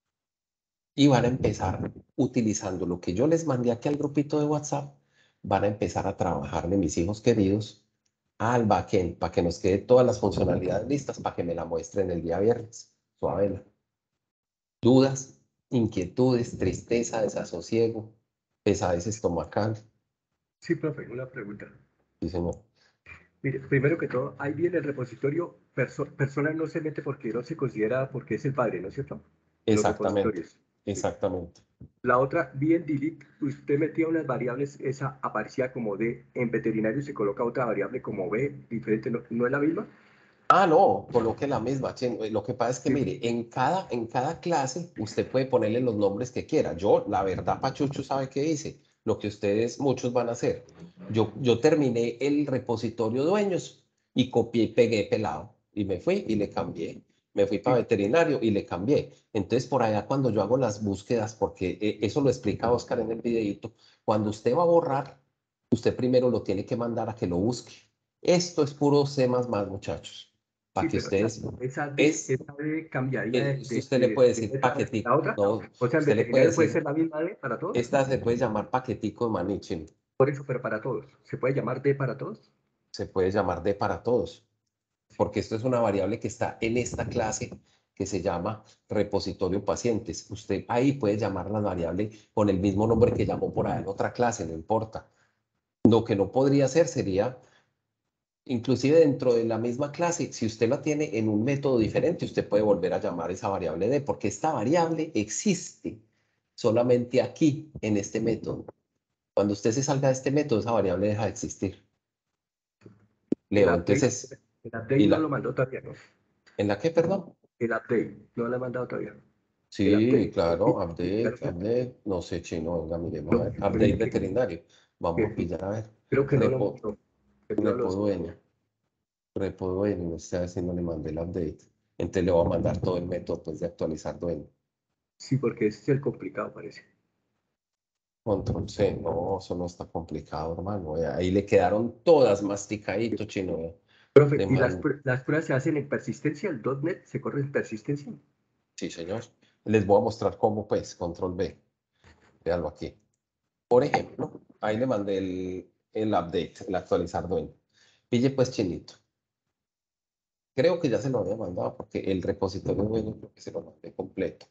Y van a empezar utilizando lo que yo les mandé aquí al grupito de WhatsApp, van a empezar a trabajarle, mis hijos queridos, al backend, para que nos quede todas las funcionalidades listas, para que me la muestren el día viernes. Suavela. Dudas, inquietudes, tristeza, desasosiego, pesadez estomacal. Sí, profe, una pregunta. Sí, señor. Mire, primero que todo, ahí viene el repositorio, perso persona no se mete porque no se considera porque es el padre, ¿no es cierto? En los Exactamente, repositorios. exactamente. La otra, bien delete, usted metía unas variables, esa aparecía como D, en veterinario se coloca otra variable como B, diferente, ¿no, no es la misma? Ah, no, coloque la misma. Che, lo que pasa es que, mire, en cada, en cada clase usted puede ponerle los nombres que quiera. Yo, la verdad, Pachucho sabe qué hice. Lo que ustedes, muchos van a hacer. Yo, yo terminé el repositorio dueños y copié y pegué pelado. Y me fui y le cambié. Me fui para veterinario y le cambié. Entonces, por allá cuando yo hago las búsquedas, porque eh, eso lo explica Oscar en el videito, cuando usted va a borrar, usted primero lo tiene que mandar a que lo busque. Esto es puro C más más, muchachos. Para Sí, que pero ustedes... esa, esa, D, Es, esa D cambiaría de, es- de, usted le de- puede de decir esa a paquetico. la otra. No, O sea, en usted le puede veterinario puede decir, ser la misma D para todos. esta se puede llamar paquetico de Manichin. Por eso, pero para todos. ¿Se puede llamar D para todos? Se puede llamar D para todos. Porque esto es una variable que está en esta clase que se llama repositorio pacientes. Usted ahí puede llamar la variable con el mismo nombre que llamó por ahí en otra clase, no importa. Lo que no podría hacer sería, inclusive dentro de la misma clase, si usted la tiene en un método diferente, usted puede volver a llamar esa variable D, porque esta variable existe solamente aquí, en este método. Cuando usted se salga de este método, esa variable deja de existir. El Leo, update, entonces... el update ¿y no la, lo mandó todavía, ¿no? ¿En la qué, perdón? El update no lo ha mandado todavía. El Sí, update. claro, Sí, update, claro que- update, no sé, chino, venga, miremos a no, ver, pero update es que- veterinario, vamos a que- pillar a ver, Creo que no lo repo, mandó. Envió a repo los- dueño, repo dueño, no sé si no le mandé el update, entonces le voy a mandar todo el método pues de actualizar dueño, Sí, porque ese es el complicado, parece. control C, no, eso no está complicado, hermano, vea, ahí le quedaron todas masticadito, chino, vea. Profe, Le ¿y las, man- pr- las pruebas se hacen en persistencia? ¿El punto net se corre en persistencia? Sí, señor, les voy a mostrar cómo, pues, control B, véanlo aquí. Por ejemplo, ahí le mandé el, el update, el actualizar dueño. Pille pues chinito. Creo que ya se lo había mandado porque el repositorio dueño creo que se lo mandé completo.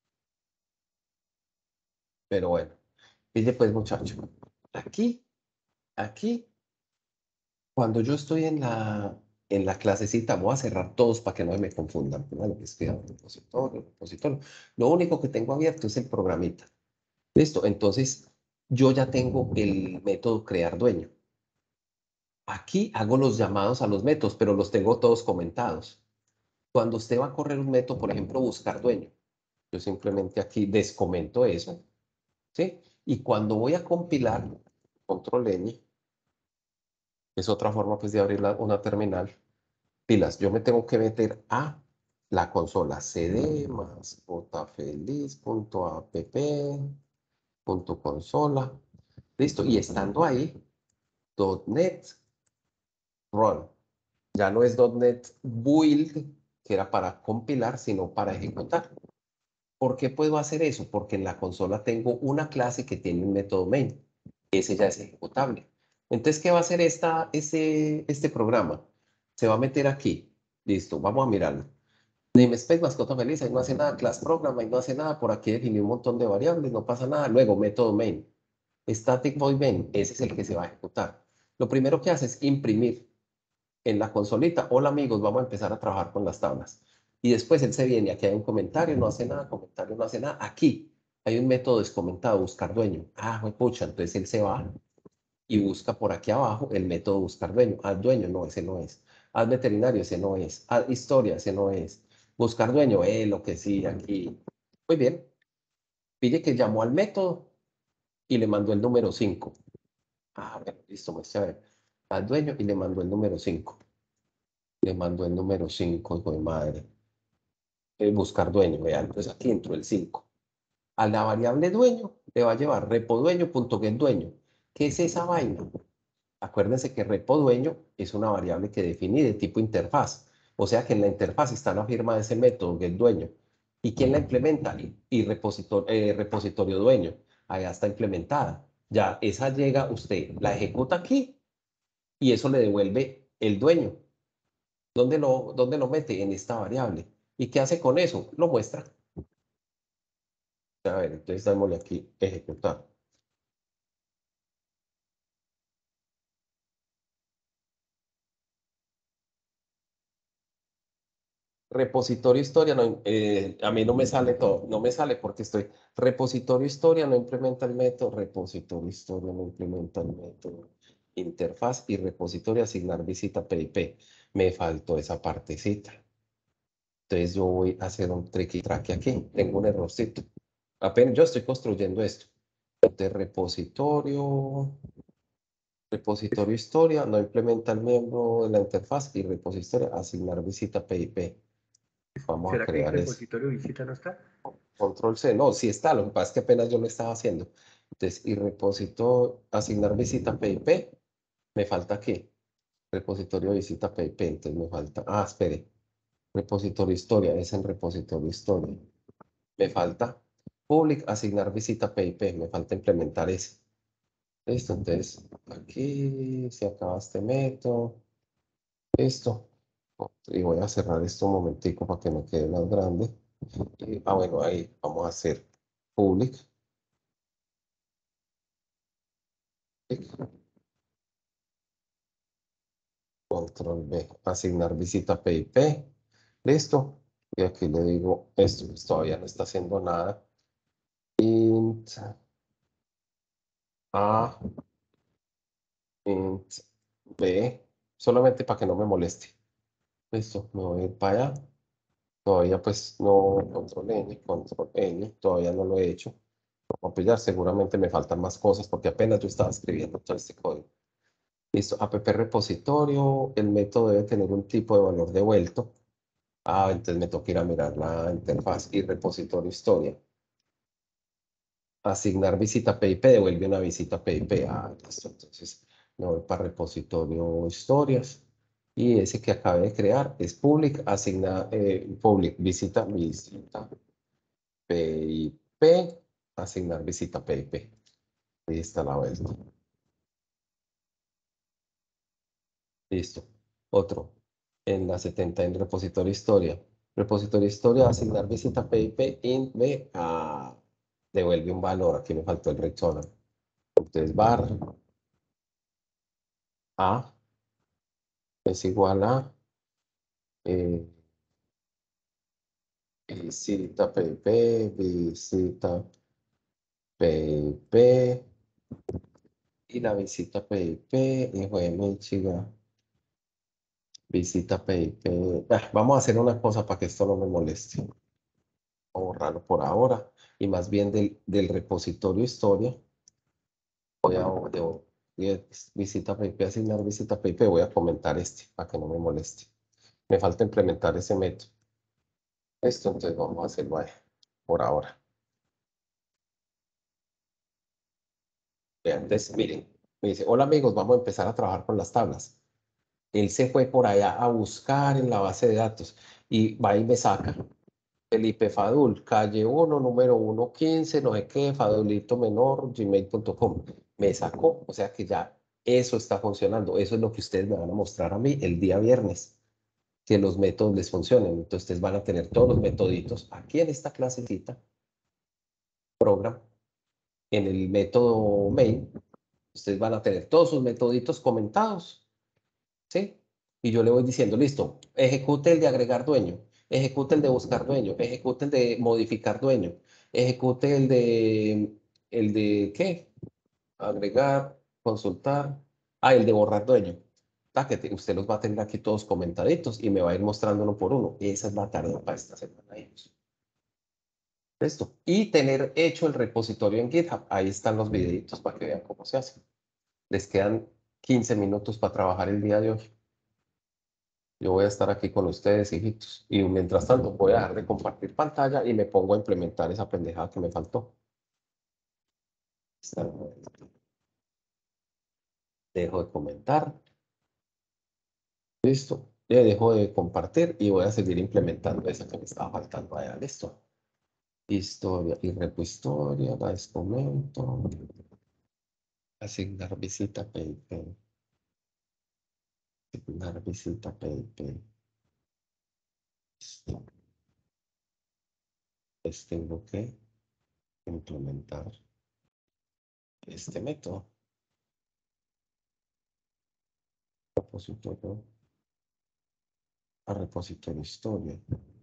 Pero bueno, pille pues muchacho. Aquí, aquí, cuando yo estoy en la, en la clasecita, voy a cerrar todos para que no me confundan. Bueno, que estoy en el repositorio, repositorio. Lo único que tengo abierto es el programita. Listo, entonces yo ya tengo el método crear dueño. Aquí hago los llamados a los métodos, pero los tengo todos comentados. Cuando usted va a correr un método, por ejemplo, buscar dueño, yo simplemente aquí descomento eso, ¿sí? Y cuando voy a compilar, control N, es otra forma pues de abrir la- una terminal, pilas, yo me tengo que meter a la consola cd más jfeliz.app.consola, listo, y estando ahí, .NET Run. Ya no es .NET Build, que era para compilar, sino para ejecutar. ¿Por qué puedo hacer eso? Porque en la consola tengo una clase que tiene un método main. Ese ya es ejecutable. Entonces, ¿qué va a hacer esta, este, este programa? Se va a meter aquí. Listo, vamos a mirarlo. Namespace, mascota feliz, ahí no hace nada. Class program, ahí no hace nada. Por aquí definí un montón de variables, no pasa nada. Luego, método main. Static void main, ese es el que se va a ejecutar. Lo primero que hace es imprimir en la consolita. Hola amigos, vamos a empezar a trabajar con las tablas. Y después él se viene, aquí hay un comentario, no hace nada, comentario no hace nada. Aquí hay un método descomentado, buscar dueño. Ah, pucha, entonces él se va y busca por aquí abajo el método buscar dueño. Haz dueño, no, ese no es. Haz veterinario, ese no es. Haz historia, ese no es. Buscar dueño, eh, lo que sí, aquí. Muy bien. Pide que llamó al método y le mandó el número cinco. Ah, bueno, listo, muestra a ver. Al dueño y le mandó el número cinco. Le mandó el número cinco, hijo de madre. Eh, buscar dueño, vean, entonces aquí entró el cinco. A la variable dueño le va a llevar repodueño.getDueño. ¿Qué es esa vaina? Acuérdense que repodueño es una variable que definí de tipo interfaz. O sea que en la interfaz está la firma de ese método, getDueño. ¿Y quién la implementa? Y, y repositorio, eh, repositorio dueño. Allá está implementada. Ya esa llega, usted la ejecuta aquí y eso le devuelve el dueño. ¿Dónde lo, dónde lo mete? En esta variable. ¿Y qué hace con eso? Lo muestra. A ver, entonces dámosle aquí, ejecutar. Repositorio historia, no, eh, a mí no me sale todo, no me sale porque estoy, repositorio historia no implementa el método, repositorio historia no implementa el método, interfaz y repositorio asignar visita P I P. Me faltó esa partecita. Entonces yo voy a hacer un tricky track aquí, tengo un errorcito. Apenas yo estoy construyendo esto. De repositorio, repositorio historia, no implementa el miembro de la interfaz y repositorio asignar visita P I P. Vamos a ¿Será que el crear eso. repositorio de visita no está? Control C, no, sí está, lo que pasa es que apenas yo lo estaba haciendo. Entonces, y repositorio, asignar visita P I P, me falta qué? Repositorio visita P I P, entonces me falta, ah, espere, repositorio historia, es en repositorio historia. Me falta public, asignar visita P I P, me falta implementar ese. Listo, entonces aquí se acaba este método. Listo. Y voy a cerrar esto un momentico para que me quede más grande. Y, ah, bueno, ahí vamos a hacer public. Control B, asignar visita P I P. Listo. Y aquí le digo esto, pues todavía no está haciendo nada. Int A, int B, solamente para que no me moleste. Listo, me voy a ir para allá. Todavía pues no, control N, control N, todavía no lo he hecho. Lo voy a pillar, seguramente me faltan más cosas porque apenas yo estaba escribiendo todo este código. Listo, app repositorio, el método debe tener un tipo de valor devuelto. Ah, entonces me toca ir a mirar la interfaz y repositorio historia. Asignar visita P I P, devuelve una visita P I P. Ah, listo, entonces me voy para repositorio historias. Y ese que acabé de crear es public, asigna eh, public, visita, visita P I P, asignar visita P I P. Ahí está la vuelta. Listo. Otro. En la setenta en repositorio historia. Repositorio historia, asignar visita P I P, int B, ah, devuelve un valor. Aquí me faltó el retorno. Entonces, var A es igual a eh, visita P I P, visita P I P, y la visita P I P, hijo de mi chica. Visita P I P. Ah, vamos a hacer una cosa para que esto no me moleste. Voy a borrarlo por ahora. Y más bien del, del repositorio historia. Voy a, de- de- visita P I P, asignar visita P I P. Voy a comentar este para que no me moleste. Me falta implementar ese método. Esto entonces vamos a hacerlo ahí, por ahora. Vean, entonces, miren, me dice, hola amigos, vamos a empezar a trabajar con las tablas. Él se fue por allá a buscar en la base de datos y va y me saca Felipe Fadul, calle uno, número ciento quince, no sé qué, Fadulito Menor, gmail punto com. Me sacó, o sea que ya eso está funcionando. Eso es lo que ustedes me van a mostrar a mí el día viernes, que los métodos les funcionen. Entonces ustedes van a tener todos los metoditos aquí en esta clasecita, program, en el método main. Ustedes van a tener todos sus metoditos comentados, ¿sí? Y yo le voy diciendo, listo, ejecute el de agregar dueño, ejecute el de buscar dueño, ejecute el de modificar dueño, ejecute el de, el de, ¿qué? Agregar, consultar, ah, el de borrar dueño. Ah, que te- usted los va a tener aquí todos comentaditos y me va a ir mostrando uno por uno. Esa es la tarea para esta semana, hijos. Listo. Y tener hecho el repositorio en GitHub. Ahí están los videitos para que vean cómo se hace. Les quedan quince minutos para trabajar el día de hoy. Yo voy a estar aquí con ustedes, hijitos. Y mientras tanto voy a dejar de compartir pantalla y me pongo a implementar esa pendejada que me faltó. Está- Dejo de comentar. Listo. Ya dejo de compartir y voy a seguir implementando esa que me estaba faltando allá. Listo. Historia y repo historia. Les comento. Asignar visita P I P. Asignar visita P I P. Listo. Pues tengo que implementar este método. Repositorio. A repositorio historia.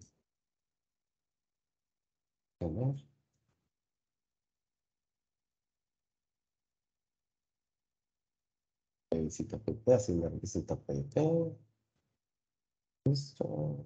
Tener. Visita P I P. Asignar visita P I P. Listo.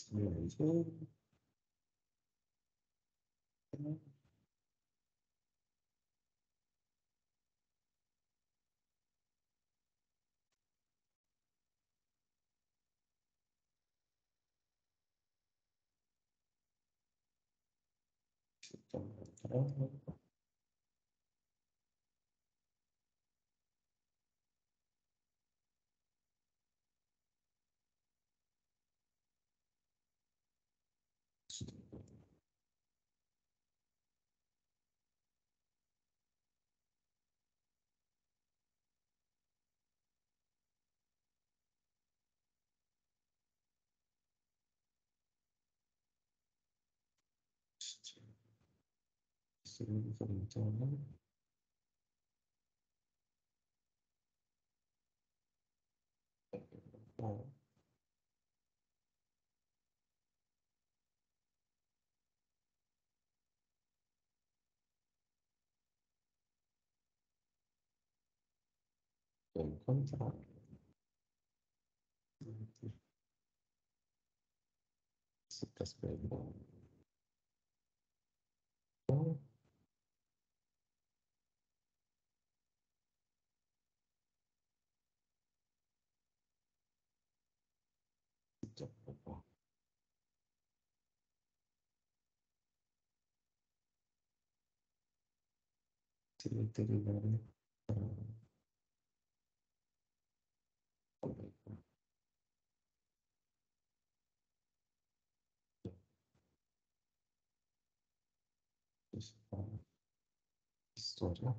Historia.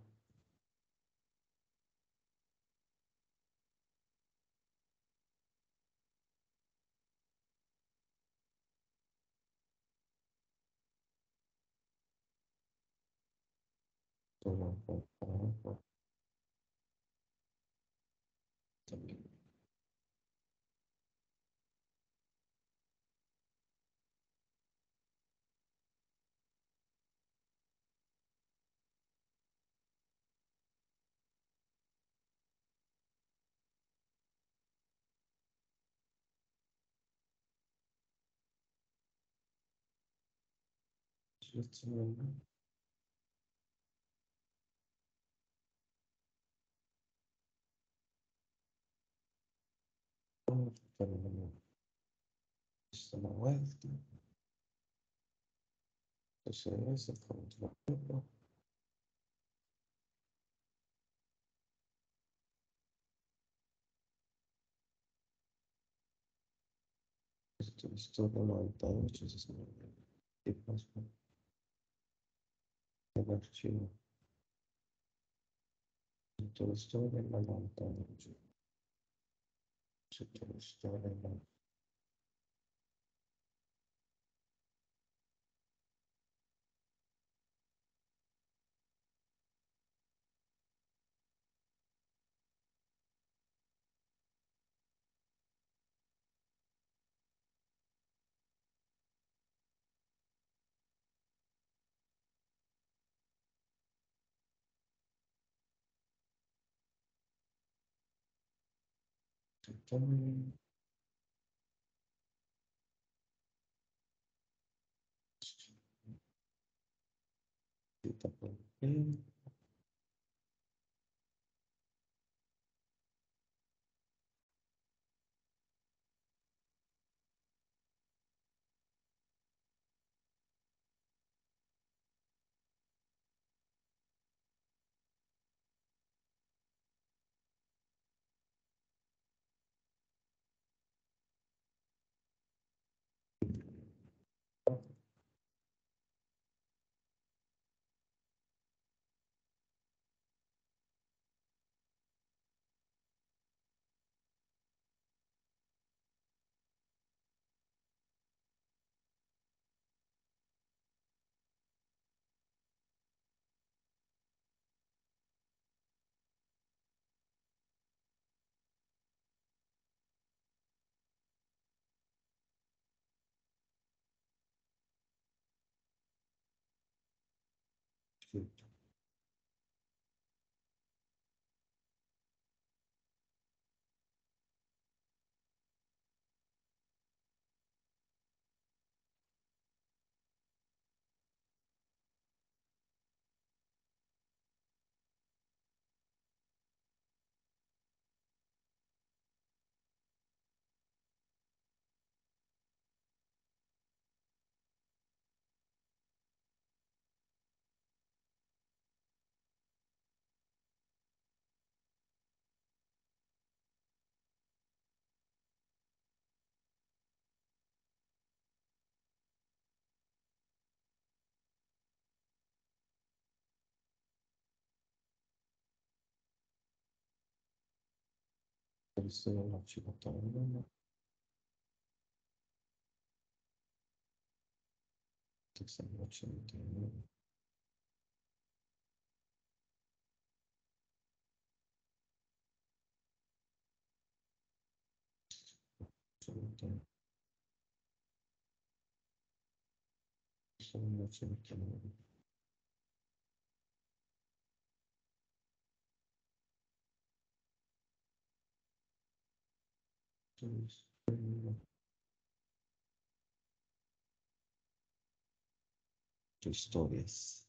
Una vuelta. Eso es el control. Esto es todo noventa y ocho, sesenta. ¿Qué pasa? El archivo. Esto es todo en la noventa y ocho. Esto es todo en la Listo, el archivo todavía. Texto ochenta y nueve. Historias.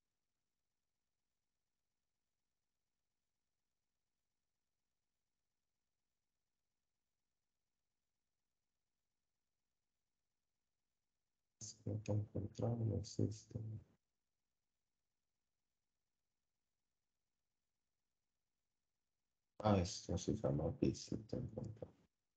Encontrar no existe. Ah, esto se llama visita encontrar.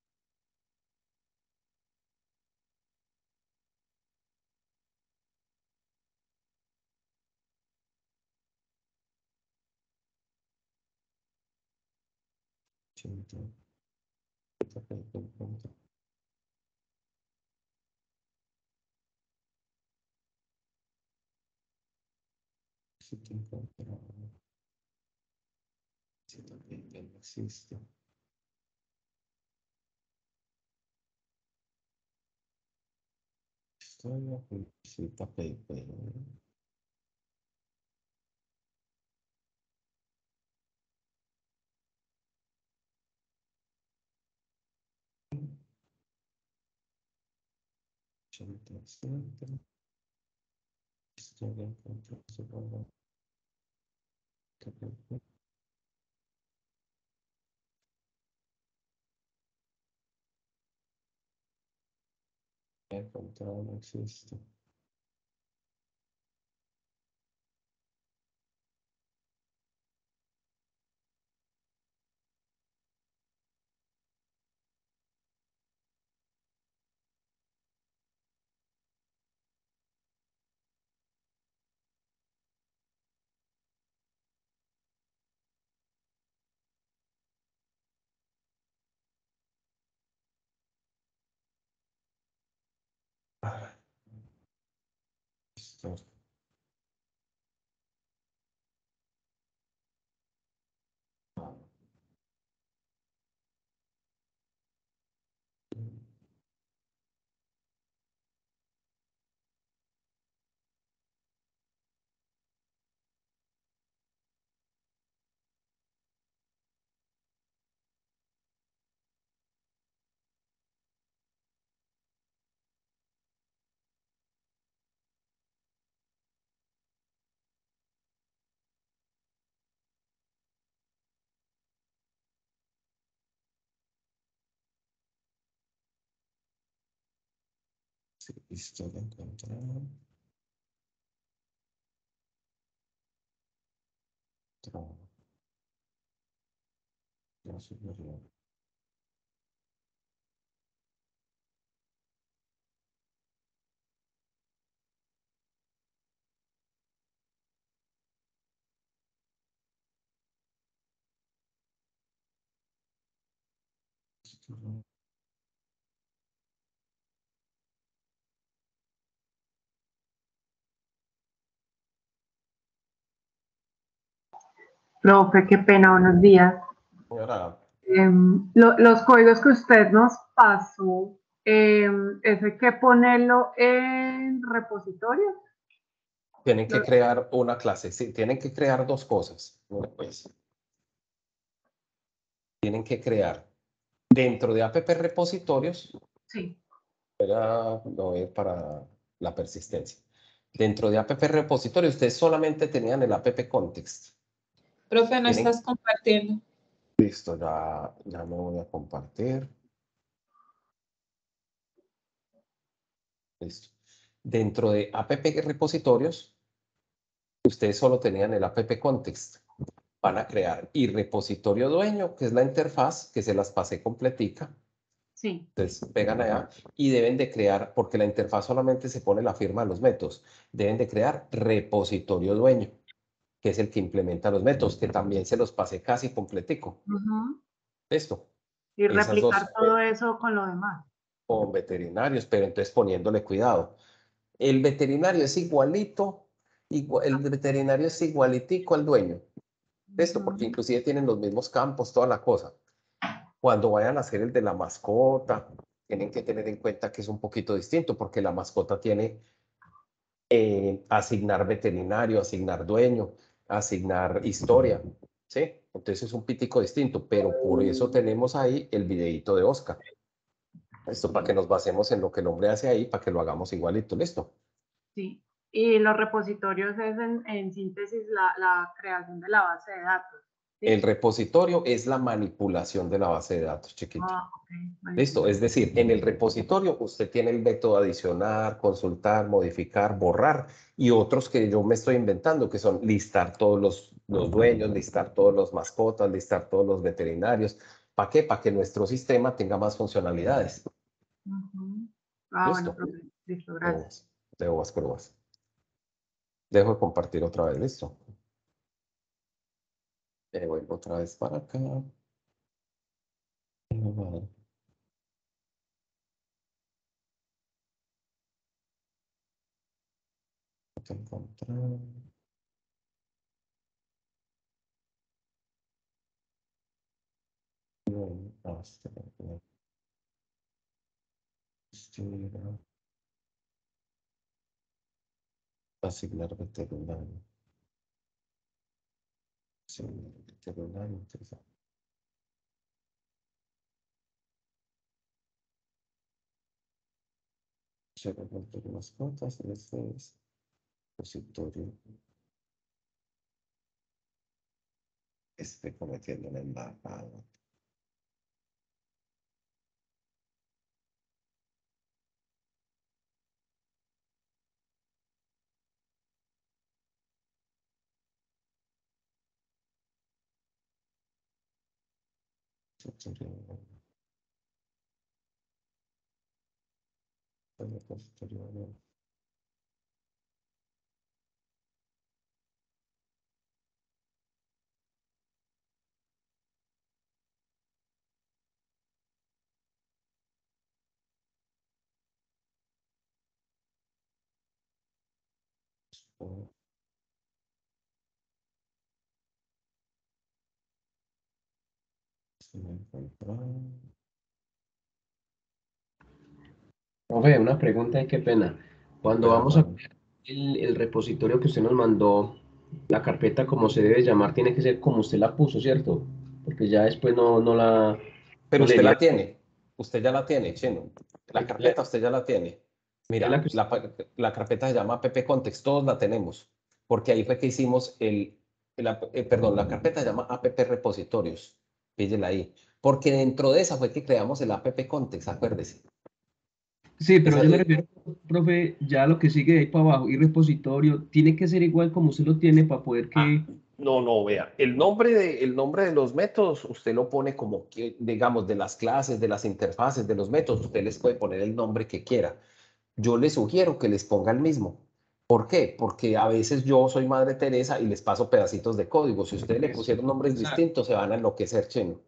Si te encuentras, si también no existe. Historia, visita paper. Historia, encontrar, supongo. Encontrar no existe. Historia. Sí, historia encontrar. Trabajo. La superior. Profe, qué pena, buenos días. Ahora, Em, lo- los códigos que usted nos pasó, em, ¿eso hay que ponerlo en repositorio? tienen que Lo- crear una clase. Sí, tienen que crear dos cosas. Bueno, pues, tienen que crear dentro de app repositorios. Sí. Era, no es para la persistencia. Dentro de app repositorio, ustedes solamente tenían el app context. Profe, no Tienen- estás compartiendo. Listo, ya, ya me voy a compartir. Listo. Dentro de app repositorios, ustedes solo tenían el app context. Van a crear y repositorio dueño, que es la interfaz, que se las pasé completica. Sí. Entonces pegan allá y deben de crear, porque la interfaz solamente se pone la firma de los métodos, deben de crear repositorio dueño, que es el que implementa los métodos, que también se los pasé casi completico. Ujú. Listo. Y Esas replicar dos todo eso con lo demás. con veterinarios, pero entonces poniéndole cuidado. El veterinario es igualito, igual, el veterinario es igualitico al dueño. Esto porque inclusive tienen los mismos campos, toda la cosa. Cuando vayan a hacer el de la mascota, tienen que tener en cuenta que es un poquito distinto porque la mascota tiene eh, asignar veterinario, asignar dueño, asignar historia, ¿sí? Entonces es un pitico distinto, pero por eso tenemos ahí el videíto de Oscar. Esto para que nos basemos en lo que el hombre hace ahí, para que lo hagamos igualito, ¿listo? Sí. Y los repositorios es en, en síntesis la, la creación de la base de datos. ¿sí? El repositorio es la manipulación de la base de datos, chiquito. Ah, okay. Listo, es decir, en el repositorio usted tiene el método adicionar, consultar, modificar, borrar y otros que yo me estoy inventando, que son listar todos los, los dueños, listar todos los mascotas, listar todos los veterinarios. ¿Para qué? Para que nuestro sistema tenga más funcionalidades. Uh-huh. Ah, ¿Listo? bueno, profe. Listo, De gracias. uvas, de uvas por uvas. Dejo de compartir otra vez, ¿listo? Eh, vuelvo otra vez para acá. Encontrar. Asignar veterinario. Asignar veterinario. Interesante. Observamiento de mascotas. Este es repositorio. Estoy cometiendo una embajada. Repositorio. Profe, una pregunta y qué pena. Cuando vamos a crear el, el repositorio que usted nos mandó, la carpeta como se debe llamar, tiene que ser como usted la puso, ¿cierto? Porque ya después no, no la... Pero no usted leería. la tiene. Usted ya la tiene, Chino. La carpeta usted ya la tiene. Mira, la, la carpeta se llama app context, todos la tenemos. Porque ahí fue que hicimos el, el eh, perdón, la carpeta se llama app repositorios. Pídela ahí. Porque dentro de esa fue que creamos el app context, acuérdese. Sí, pero Esa- yo me eh, refiero, profe, ya lo que sigue de ahí para abajo y repositorio, tiene que ser igual como usted lo tiene para poder que... No, no, vea, el nombre, de, el nombre de los métodos usted lo pone como, que, digamos, de las clases, de las interfaces, de los métodos, usted les puede poner el nombre que quiera. Yo les sugiero que les ponga el mismo. ¿Por qué? Porque a veces yo soy Madre Teresa y les paso pedacitos de código. Si ustedes le pusieron nombres distintos, se van a enloquecer, chino.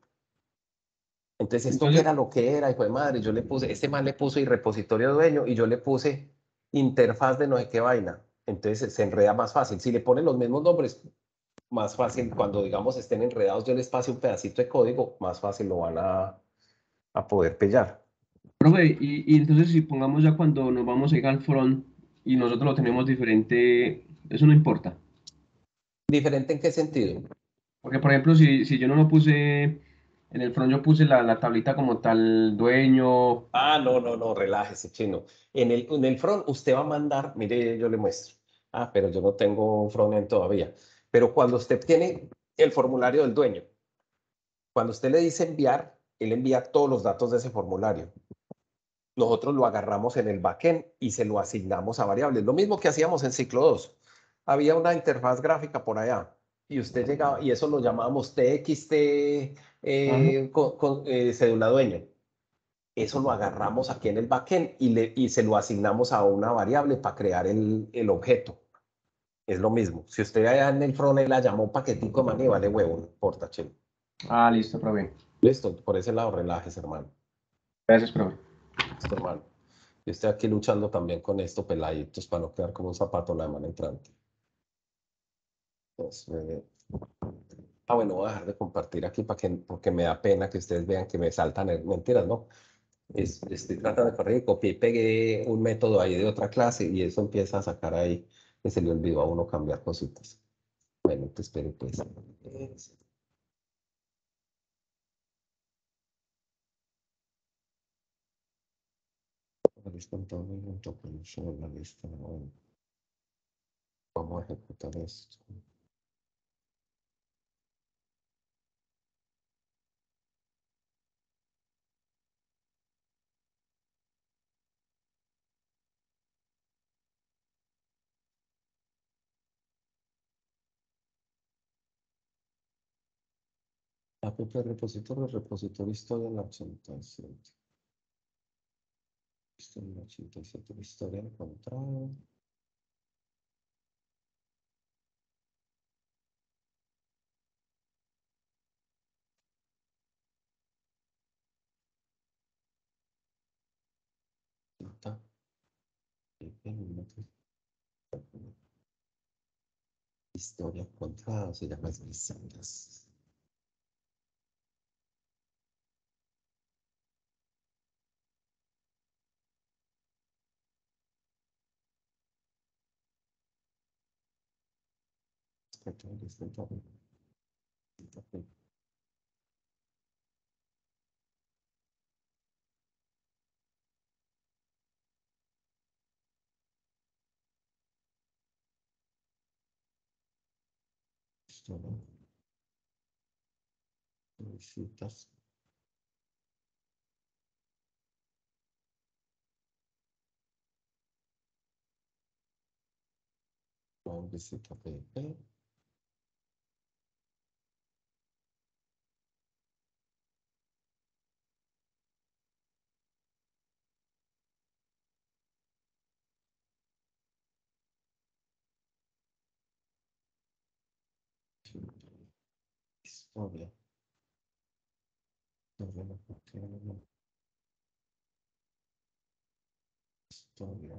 Entonces, esto que era lo que era, hijo de madre, yo le puse, este man le puso y repositorio dueño y yo le puse interfaz de no sé qué vaina. Entonces se enreda más fácil. Si le ponen los mismos nombres, más fácil, cuando digamos estén enredados, yo les pase un pedacito de código, más fácil lo van a, a poder pillar. Profe, y, y entonces si pongamos ya cuando nos vamos a ir al front y nosotros lo tenemos diferente, eso no importa. ¿Diferente en qué sentido? Porque, por ejemplo, si, si yo no lo puse en el front, yo puse la, la tablita como tal, dueño. Ah, no, no, no, relájese, chino. En el, en el front usted va a mandar, mire, yo le muestro. Ah, pero yo no tengo un frontend todavía. Pero cuando usted tiene el formulario del dueño, cuando usted le dice enviar, él envía todos los datos de ese formulario. Nosotros lo agarramos en el backend y se lo asignamos a variables. Lo mismo que hacíamos en ciclo dos. Había una interfaz gráfica por allá y usted llegaba y eso lo llamábamos T X T eh, con, con eh, cédula dueño. Eso lo agarramos aquí en el backend y, le, y se lo asignamos a una variable para crear el, el objeto. Es lo mismo. Si usted allá en el front la llamó paquetico de maní, vale huevo, no importa, chino. Ah, listo, profe. Listo, por ese lado relajes, hermano. Gracias, profe. Listo, hermano. Yo estoy aquí luchando también con esto, peladitos, para no quedar como un zapato la mano entrante. Entonces, eh, ah, bueno, voy a dejar de compartir aquí para que, porque me da pena que ustedes vean que me saltan el- mentiras, ¿no? Es- estoy tratando de corregir, copié y pegué un método ahí de otra clase y eso empieza a sacar ahí que se le olvidó a uno cambiar cositas. Bueno, te espero pues. Es- la lista en todo momento, pero no solo la lista, bueno, vamos a ejecutar esto. App repositorio, repositorio historia en la ochenta y siete. Historia en la ochenta y siete, historia encontrada. Cita, y minutos. Historia encontrada, se llama visitas. Visitas. Visita P P. Historia. Historia. Historia.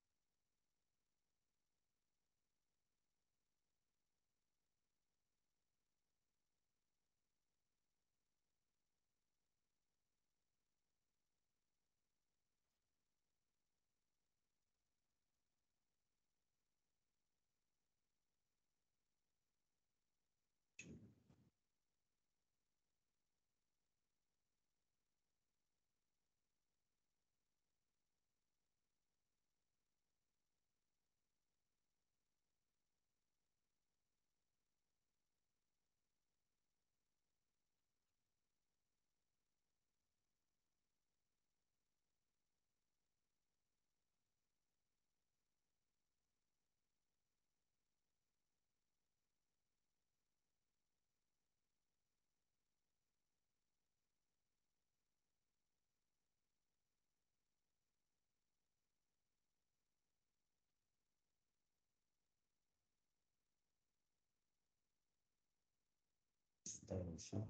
Instancia.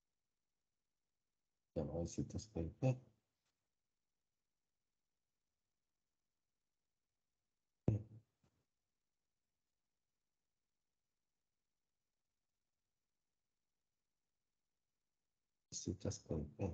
Llama visitas P P. Visitas P P.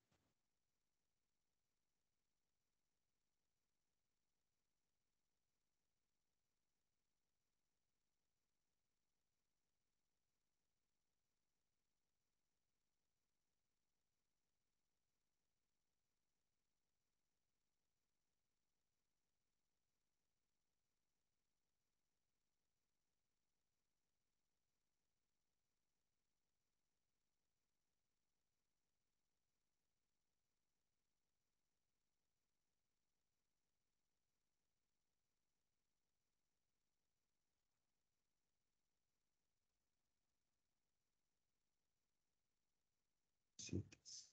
Visitas.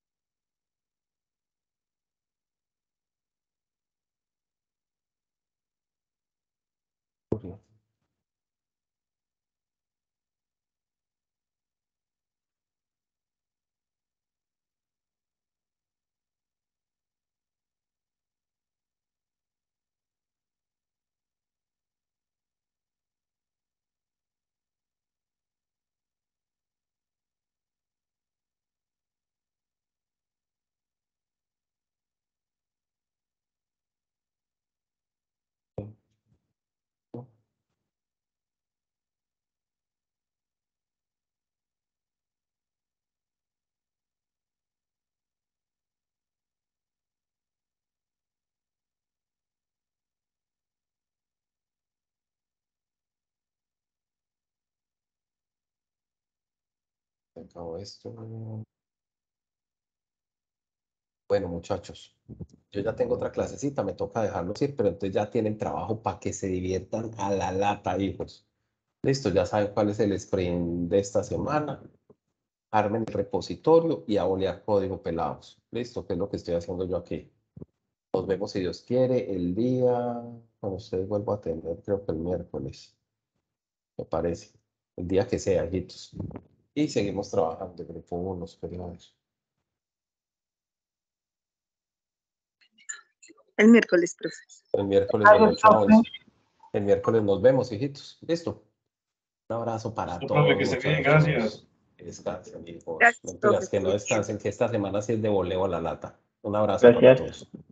Historia. Acabo esto. Bueno, muchachos, yo ya tengo otra clasecita, me toca dejarlos ir, pero entonces ya tienen trabajo para que se diviertan a la lata, hijos. Listo, ya saben cuál es el sprint de esta semana. Armen el repositorio y a olear código pelados. Listo, que es lo que estoy haciendo yo aquí. Nos vemos si Dios quiere el día, cuando ustedes vuelvo a atender, creo que el miércoles, me parece. El día que sea, hijitos. Y seguimos trabajando, grupo uno, periodos. El miércoles, profe. El miércoles de ocho a once. El miércoles nos vemos, hijitos. Listo. Un abrazo para todos. Profe, que esté bien, gracias. Descansen, hijos. Gracias, Mentiras, profe. que no descansen, que esta semana sí es de voleo a la lata. Un abrazo para Gracias. todos.